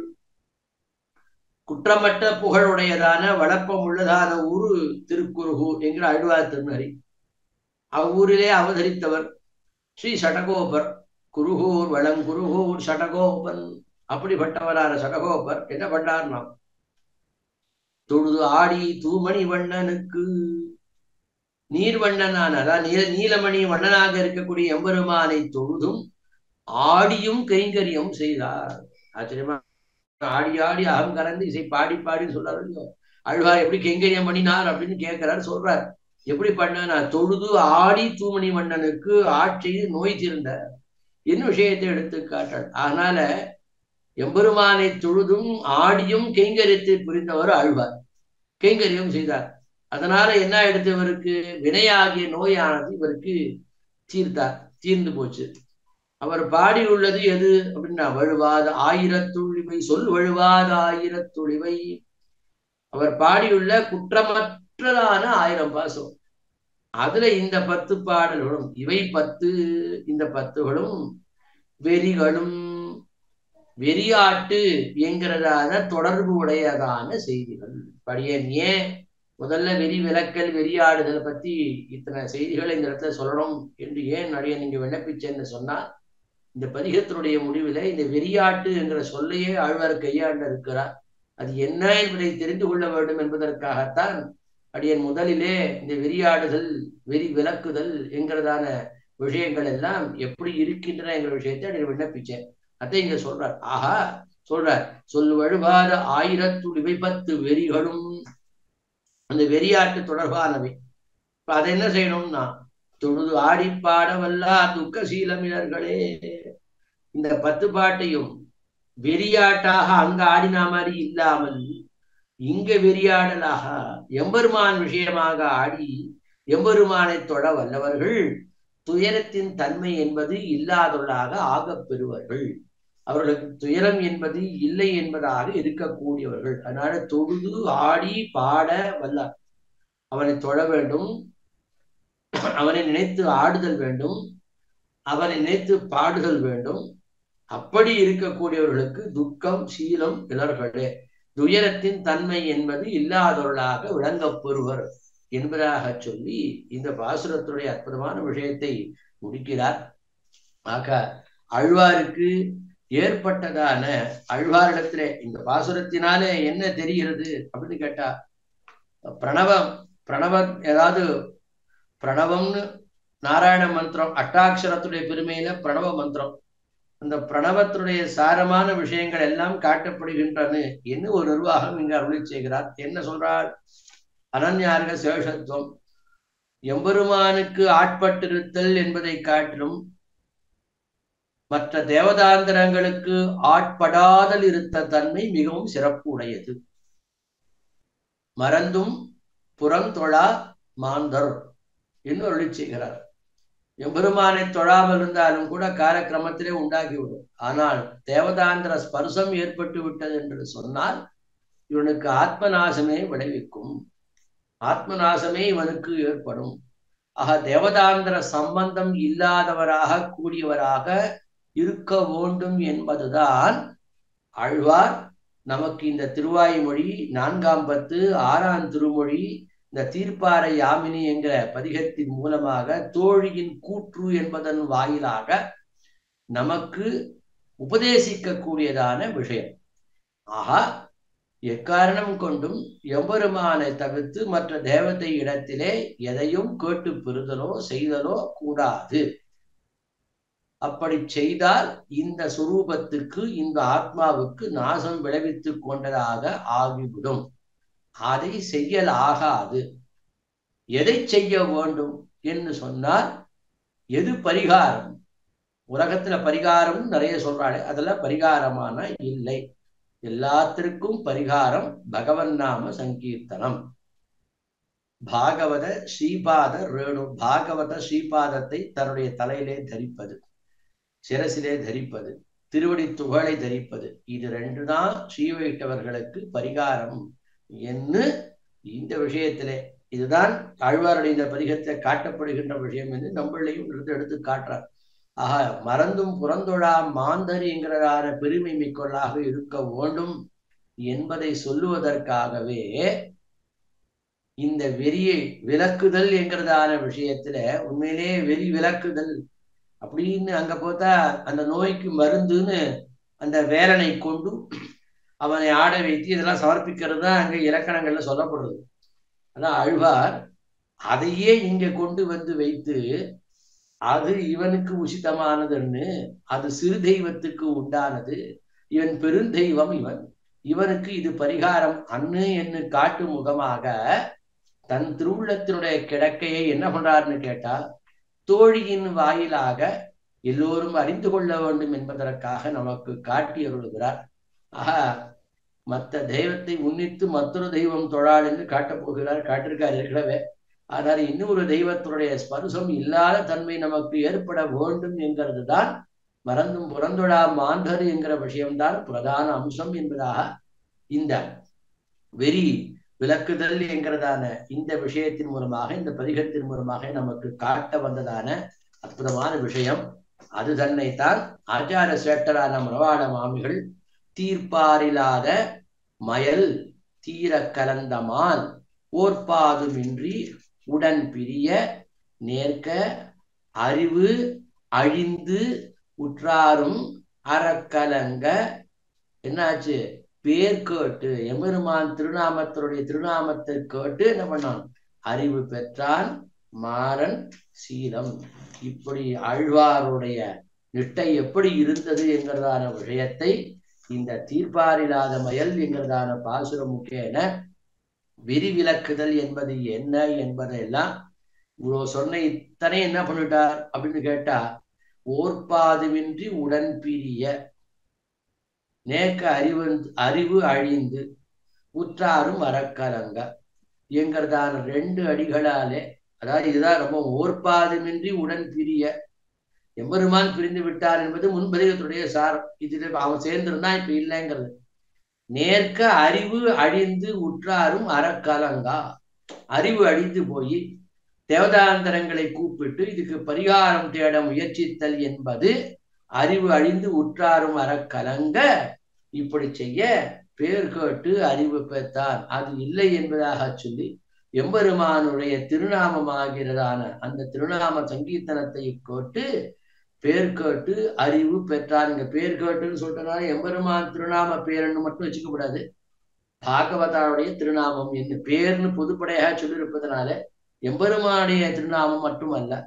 குற்றமற்ற புகழுடையதான வளப்பம் உள்ளதான ஊரு திருக்குருகூர் என்கிற ஆழ்வார் திருநகரி. அவ்வூரிலே அவதரித்தவர் ஸ்ரீ சடகோபர். குருகூர் வளங்குருகூர் சடகோபன். அப்படிப்பட்டவரான சடகோபர் என்ன பண்ணார்? நாம் தொழுது ஆடி தூமணி வண்ணனுக்கு, நீர்வண்ணனான அதாவது நீலமணி வண்ணனாக இருக்கக்கூடிய எம்பெருமானை தொழுதும் ஆடியும் கைங்கரியம் செய்தார். ஆச்சரியமா ஆடி ஆடி அகம் கலந்து இசை பாடி பாடி சொல்றாரு. ஆழ்வார் எப்படி கைங்கரியம் பண்ணினார் அப்படின்னு கேட்கிறார். சொல்றார் எப்படி பண்ணா, தொழுது ஆடி தூமணி வண்ணனுக்கு ஆட்சியில் நோய் தீர்ந்த என்ன விஷயத்தை எடுத்து காட்டார். அதனால எம்பெருமானை தொழுதும் ஆடியும் கைங்கரியத்தை புரிந்தவர் ஆழ்வார், கைங்கரியம் செய்தார். அதனால என்ன எடுத்து இவருக்கு வினையாகிய நோயானது இவருக்கு தீர்ந்து போச்சு. அவர் பாடி உள்ளது எது அப்படின்னா வழுவாத 1000 துளிவை, சொல் வழுவாத 1000 துளிவை. அவர் பாடியுள்ள குற்றமற்றதான 1000 பாசம். அதுல இந்த 10 பாடல்களும் இவை 10, இந்த 10களும் வெறிகளும் வெறியாட்டு என்கிறதான தொடர்பு உடையதான செய்திகள். படியன் ஏன் முதல்ல வெறி விலக்கல் வெறியாடுதல் பத்தி இத்தனை செய்திகளை இந்த இடத்துல சொல்லணும் என்று ஏன் அடியன் நீங்க விண்ணப்பிச்சேன்னு சொன்னா, இந்த பதிகத்தினுடைய முடிவில் இந்த வெறியாட்டு என்கிற சொல்லையே ஆழ்வார் கையாண்டு இருக்கிறார். அது என்ன என்பதை தெரிந்து கொள்ள வேண்டும் என்பதற்காகத்தான் அடியன் முதலிலே இந்த வெறியாடுதல் வெறி விலக்குதல் என்கிறதான விஷயங்கள் எல்லாம் எப்படி இருக்கின்றன என்கிற விஷயத்தை அடியன் விண்ணப்பிச்சேன். அதை இங்க சொல்றார். ஆஹா, சொல்றார் சொல் வழுவாத 1000 துளிவை 10 வெறிகளும். அந்த வெறியாட்டு தொடர்பானவை. இப்ப அதை என்ன செய்யணும்னா தொழுது ஆடி பாட வல்லா துக்கசீலமிலர்களே. இந்த 10 பாட்டையும் வெறியாட்டாக அங்க ஆடின மாதிரி இல்லாமல் இங்க வெறியாடலாக எம்பெருமான் விஷயமாக ஆடி எம்பெருமானை தொட வல்லவர்கள் துயரத்தின் தன்மை என்பது இல்லாதவர்களாக ஆகப் பெறுவார்கள். அவர்களுக்கு துயரம் என்பது இல்லை என்பதாக இருக்கக்கூடியவர்கள். அதனால தொழுது ஆடி பாட வல்லார். அவனை தொழ வேண்டும், அவனை நினைத்து ஆடுதல் வேண்டும், அவனை நினைத்து பாடுதல் வேண்டும். அப்படி இருக்கக்கூடியவர்களுக்கு துக்கம் சீலம் இளர்களே, துயரத்தின் தன்மை என்பது இல்லாதவர்களாக விளங்கப் பெறுவர் என்பதாக சொல்லி இந்த பாசுரத்துடைய அற்புதமான விஷயத்தை முடிக்கிறார். ஆக ஆழ்வாருக்கு ஏற்பட்டதான ஆழ்வாரிடத்திலே இந்த பாசுரத்தினாலே என்ன தெரிகிறது அப்படின்னு கேட்டா, பிரணவம் ஏதாவது பிரணவம்னு நாராயண மந்திரம் அட்டாட்சரத்துடைய பெருமையில பிரணவ மந்திரம். அந்த பிரணவத்துடைய சாரமான விஷயங்கள் எல்லாம் காட்டப்படுகின்றன என்று ஒரு நிர்வாகம் இங்கு அருளி செய்கிறார். என்ன சொல்றார்? அனன்யார்க சேஷத்துவம், எம்பெருமானுக்கு ஆட்பட்டிருத்தல் என்பதை காட்டிலும் மற்ற தேவதாந்திரங்களுக்கு ஆட்படாதல் இருத்த தன்மை மிகவும் சிறப்பு உடையது. மறந்தும் புறந்தொழா மாந்தர் என்று அருளி செய்கிறார். எம்பெருமானை தொழாமல் இருந்தாலும் கூட காலக்கிரமத்திலே உண்டாகிவிடும். ஆனால் தேவதாந்திர ஸ்பர்சம் ஏற்பட்டு விட்டது என்று சொன்னால் இவனுக்கு ஆத்மநாசமே விளைவிக்கும், ஆத்மநாசமே இவனுக்கு ஏற்படும். ஆக தேவதாந்திர சம்பந்தம் இல்லாதவராக கூடியவராக இருக்க வேண்டும் என்பதுதான் ஆழ்வார் நமக்கு இந்த திருவாய்மொழி 4ஆம் பத்து 6ஆம் திருமொழி இந்த தீர்ப்பார யாமினி என்கிற பதிகத்தின் மூலமாக தோழியின் கூற்று என்பதன் வாயிலாக நமக்கு உபதேசிக்க கூடியதான விஷயம். ஆகா, எக்காரணம் கொண்டும் எம்பெருமானை தவிர்த்து மற்ற தேவதை இடத்திலே எதையும் கேட்டு பெறுதலோ செய்தலோ கூடாது. அப்படி செய்தால் இந்த சுரூபத்துக்கு, இந்த ஆத்மாவுக்கு நாசம் விளைவித்து கொண்டதாக ஆகிவிடும். அதை செய்யல் ஆகாது. எதை செய்ய வேண்டும் என்று சொன்னால், எது பரிகாரம்? உலகத்துல பரிகாரம் நிறைய சொல்றாளே, அதெல்லாம் பரிகாரமான இல்லை. எல்லாத்திற்கும் பரிகாரம் பகவன் நாம சங்கீர்த்தனம். பாகவத ஸ்ரீபாத ரேணு, பாகவத ஸ்ரீபாதத்தை தன்னுடைய தலையிலே தரிப்பது, சிரசிலே தரிப்பது, திருவடி துகளை தரிப்பது, இது 2 தான் ஸ்ரீ வைஷ்ணவர்களுக்கு பரிகாரம் என்று இந்த விஷயத்திலே இதுதான் ஆழ்வாருடைய இந்த பதிகத்தை காட்டப்படுகின்ற விஷயம் என்று நம்மளையும் எடுத்து காட்டுறார். ஆக மறந்தும் புறந்தொழா மாந்தர் என்கிறதான பெருமை மிக்கொள்ளாக இருக்க வேண்டும் என்பதை சொல்லுவதற்காகவே இந்த வெறியை விலக்குதல் என்கிறதான விஷயத்துல உண்மையிலே வெறி விலக்குதல் அப்படின்னு அங்க பார்த்தா அந்த நோய்க்கு மருந்துன்னு அந்த வேலனை கொண்டு அவனை ஆட வைத்து இதெல்லாம் சமர்ப்பிக்கிறது தான் அங்க இலக்கணங்கள்ல சொல்லப்படுறது. ஆனா ஆழ்வார் அதையே இங்க கொண்டு வந்து வைத்து அது இவனுக்கு உசிதமானதுன்னு, அது சிறு தெய்வத்துக்கு உண்டானது, இவன் பெருந்தெய்வம், இவனுக்கு இது பரிகாரம் அன்னு என்று காட்டும் முகமாக தன் திருவுள்ளத்தினுடைய கிடக்கையை என்ன பண்றாருன்னு கேட்டா, தோழியின் வாயிலாக எல்லோரும் அறிந்து கொள்ள வேண்டும் என்பதற்காக நமக்கு காட்டி அருளுகிறார். ஆஹா, மற்ற தெய்வத்தை உன்னித்து மற்றொரு தெய்வம் தொழாள் என்று காட்டப் போகிறார், காட்டிருக்கார் ஏற்கனவே. ஆனால் இன்னொரு தெய்வத்தினுடைய ஸ்பர்சம் இல்லாத தன்மை நமக்கு ஏற்பட வேண்டும் என்கிறது தான் மறந்தும் புறந்தொழா மாந்தர் என்கிற விஷயம்தான் பிரதான அம்சம் என்பதாக இந்த வெறி விளக்குதல் என்கிறதான இந்த விஷயத்தின் மூலமாக, இந்த பதிகத்தின் மூலமாக நமக்கு காட்ட வந்ததான அற்புதமான விஷயம். அது தன்னைத்தான் ஆச்சார சேட்டரான மணவாள மாமிகள் தீர்ப்பாரில்லாத மயல் தீர கலந்தமால் ஓர்பாதுமின்றி உடன் பிரிய நேர்க்க அறிவு அழிந்து உற்றாரும் அறக்கலங்க. என்னாச்சு? பேர் கேட்டு எம்பெருமான் திருநாமத்தை கேட்டு என்ன பண்ணான்? அறிவு பெற்றான் மாறன் சீலம். இப்படி ஆழ்வாருடைய நிட்டை எப்படி இருந்தது என்கிறதான விஷயத்தை இந்த தீர்ப்பாரில்லாத மயல் என்கிறதான பாசுரம் முக்கியன விரி விலக்குதல் என்பது என்ன என்பதையெல்லாம் இவ்வளோ சொன்ன இத்தனை என்ன பண்ணிட்டார் அப்படின்னு கேட்டா, ஓர்பாதுமின்றி உடன் பிரிய நேக்க அறிவு அழிந்து உற்றாரும் அறக்கலங்க என்கிறதான 2 அடிகளாலே, அதாவது இதுதான் ரொம்ப ஓர்பாதுமின்றி உடன் பிரிய, எம்பெருமான் பிரிந்து விட்டார் என்பது முன்பதிகத்துடைய சாரம். இதுல அவன் சேர்ந்திருந்தான், இப்ப இல்லைங்கிறது. நேர்க்க அறிவு அழிந்து உற்றாரும் அறக்கலங்கா, அறிவு அழிந்து போய் தேவதாந்தரங்களை கூப்பிட்டு இதுக்கு பரிகாரம் தேட முயற்சித்தல் என்பது அறிவு அழிந்து உற்றாரும் அறக்கலங்க. இப்படி செய்ய பேர் கேட்டு அறிவு பெற்றான், அது இல்லை என்பதாக சொல்லி எம்பெருமானுடைய திருநாமமாகிறதான அந்த திருநாம சங்கீர்த்தனத்தை கேட்டு பேர் கேட்டு அறிவு பெற்றான். இங்க பேர் கேட்டுன்னு சொல்றதுனால எம்பெருமான் திருநாம பேருன்னு மட்டும் வச்சுக்க கூடாது. பாகவதாவுடைய திருநாமம் என்ன பேர்னு பொதுப்படையாக சொல்லியிருப்பதனால எம்பெருமானுடைய திருநாமம் மட்டுமல்ல,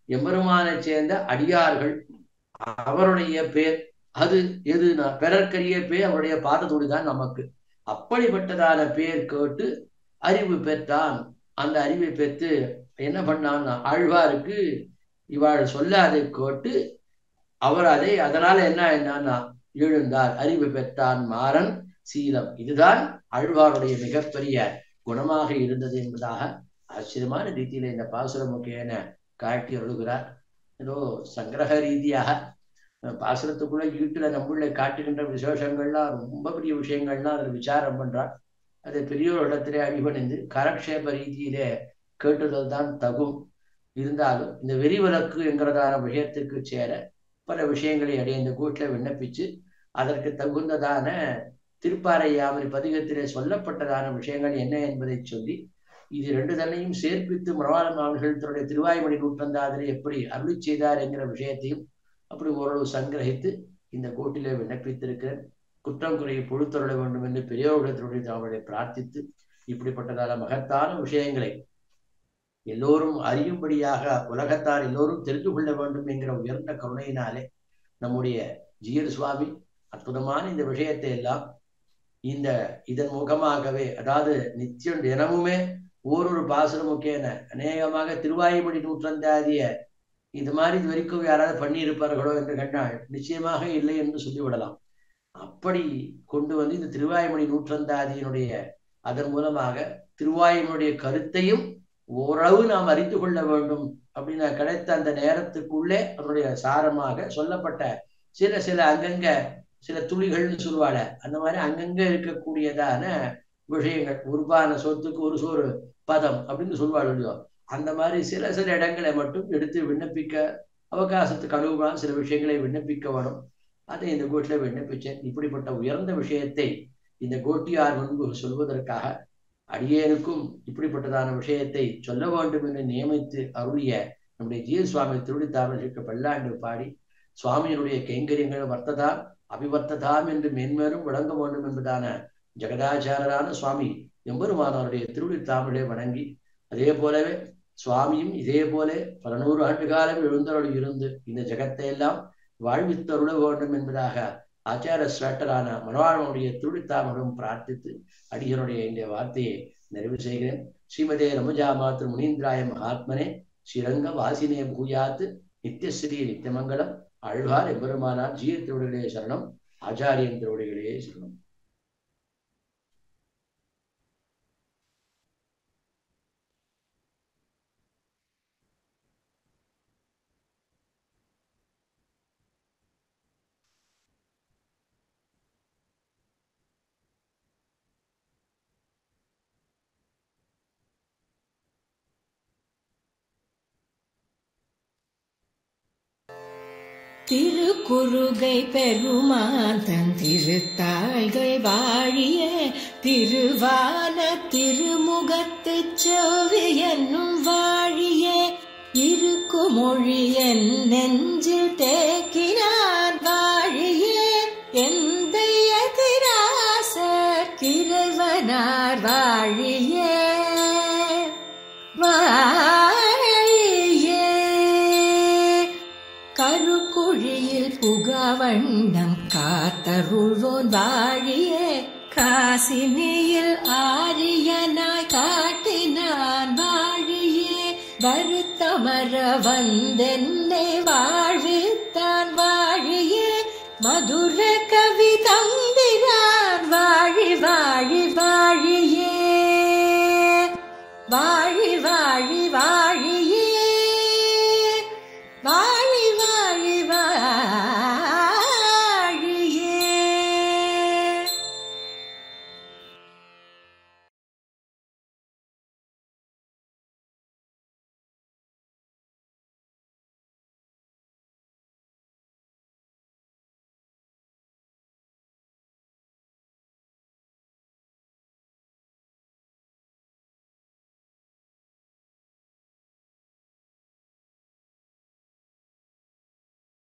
எம்பெருமானை சேர்ந்த அடியார்கள் அவருடைய பேர் அது எதுனா பிறர்க்கரிய பேர் அவருடைய பாதத்தோடு தான் நமக்கு. அப்படிப்பட்டதான பேர் கேட்டு அறிவு பெற்றான். அந்த அறிவை பெற்று என்ன பண்ணான்னா ஆழ்வாருக்கு இவாள் சொல்ல அதை கேட்டு அவர் அதனால என்னன்னா எழுந்தார், அறிவு பெற்றான் மாறன் சீலம். இதுதான் ஆழ்வாருடைய மிகப்பெரிய குணமாக இருந்தது என்பதாக ஆச்சரியமான ரீதியில இந்த பாசுரமுக்கேன காட்டி அருளுகிறார். ஏதோ சங்கிரக ரீதியாக பாசுரத்துக்குள்ள வீட்டுல நம்மள காட்டுகின்ற விசேஷங்கள்லாம் ரொம்ப பெரிய விஷயங்கள்லாம் அதில் விசாரம் பண்றார். அதை பெரியோர் இடத்திலே அடிபணிந்து கரக்ஷேப ரீதியிலே கேட்டுதல் தான் தகும். இருந்தாலும் இந்த வெறிவிலக்கு என்கிறதான விஷயத்திற்கு சேர பல விஷயங்களை அடைய இந்த கூட்டில் விண்ணப்பிச்சு அதற்கு தகுந்ததான திருப்பாறையாமறி பதிகத்திலே சொல்லப்பட்டதான விஷயங்கள் என்ன என்பதை சொல்லி இது ரெண்டு தன்னையும் சேர்ப்பித்து மணவாள மாமனிகள் தன்னுடைய திருவாய்மொழி நூற்றந்தாதிலே எப்படி அருளி செய்தார் என்கிற விஷயத்தையும் அப்படி ஓரளவு சங்கிரகித்து இந்த கூட்டிலே விண்ணப்பித்திருக்கிறேன். குற்றம் குறையை பொழுத்தருள வேண்டும் என்று பெரியோரிடத்தினுடைய அவர்களை பிரார்த்தித்து இப்படிப்பட்டதான மகத்தான விஷயங்களை எல்லோரும் அறியும்படியாக உலகத்தார் எல்லோரும் தெரிந்து கொள்ள வேண்டும் என்கிற உயர்ந்த கருணையினாலே நம்முடைய ஜீயர் சுவாமி அற்புதமான இந்த விஷயத்தை எல்லாம் இதன் முகமாகவே, அதாவது நித்தியம் தினமுமே ஓரொரு பாசுரமுக்கேன அநேகமாக திருவாய்மொழி நூற்றந்தாதிய இது மாதிரி இது வரைக்கும் யாராவது பண்ணியிருப்பார்களோ என்று கண்டால் நிச்சயமாக இல்லை என்று சொல்லிவிடலாம். அப்படி கொண்டு வந்து இந்த திருவாய்மொழி நூற்றந்தாதியினுடைய அதன் மூலமாக திருவாய்மொழிய கருத்தையும் ஓரளவு நாம் அறிந்து கொள்ள வேண்டும் அப்படின்னு கிடைத்த அந்த நேரத்துக்குள்ளே அதனுடைய சாரமாக சொல்லப்பட்ட சில அங்கங்க சில துளிகள்னு சொல்லுவாள், அந்த மாதிரி அங்கங்க இருக்கக்கூடியதான விஷயங்கள், உருவான சொத்துக்கு ஒரு சோறு பதம் அப்படின்னு சொல்லுவாள் இல்லையோ, அந்த மாதிரி சில இடங்களை மட்டும் எடுத்து விண்ணப்பிக்க அவகாசத்துக்கு அனுபவம் சில விஷயங்களை விண்ணப்பிக்க வேணும். அதை இந்த கோட்டில விண்ணப்பிச்சேன். இப்படிப்பட்ட உயர்ந்த விஷயத்தை இந்த கோட்டியார் முன்பு சொல்வதற்காக அடியேனுக்கும் இப்படிப்பட்டதான விஷயத்தை சொல்ல வேண்டும் என்று நியமித்து அருளிய நம்முடைய ஜீயர் சுவாமி திருவிழித்தாமலுக்கு பல்லாண்டு பாடி சுவாமியினுடைய கைங்கரியங்கள் வர்த்ததாம் அபிவர்த்ததாம் என்று மென்மேலும் விளங்க வேண்டும் என்பதான ஜெகதாச்சாரரான சுவாமி எம்பெருமானவருடைய திருவிழித்தாமலை வணங்கி, அதே போலவே சுவாமியும் இதே போல பல 100 ஆண்டு காலம் எழுந்தருள் இருந்து இந்த ஜெகத்தை எல்லாம் வாழ்வித்தருள வேண்டும் என்பதாக ஆச்சார சிரேஷ்டரான மணவாளனுடைய திருவிழித்தாமலும் பிரார்த்தித்து அடியனுடைய இந்த வார்த்தையை நிறைவு செய்கிறேன். ஸ்ரீமதே ரமுஜா மாத்ரு முனீந்திராய மகாத்மனே ஸ்ரீரங்க வாசினே பூயாத்து நித்யஸ்ரீ நித்தியமங்கலம். ஆழ்வார் எம்பெருமானார் ஜீயர் திருவடிகளே சரணம், ஆச்சாரியன் திருவடிகளே சரணம். திருக்குறுகை பெருமான் தன் திருத்தாள்கள் வாழிய திருவான திருமுகத்து செவ்வி என்னும் வாழிய இருக்குமொழி என் நெஞ்சில் தேக்கினான் வாழிய எந்தைய திராசர் கிழவனார் வாழிய கருக்குழியில் புகவண்ணம் காத்தருள்வோன் வாழியே காசினியில் ஆரியனாய் காட்டினான் வாழியே வருத்தமர வந்தென்னை வாழ்வித்தான் வாழியே மதுர கவி தம்பிரான் வாழி வாழி வாழியே வாழ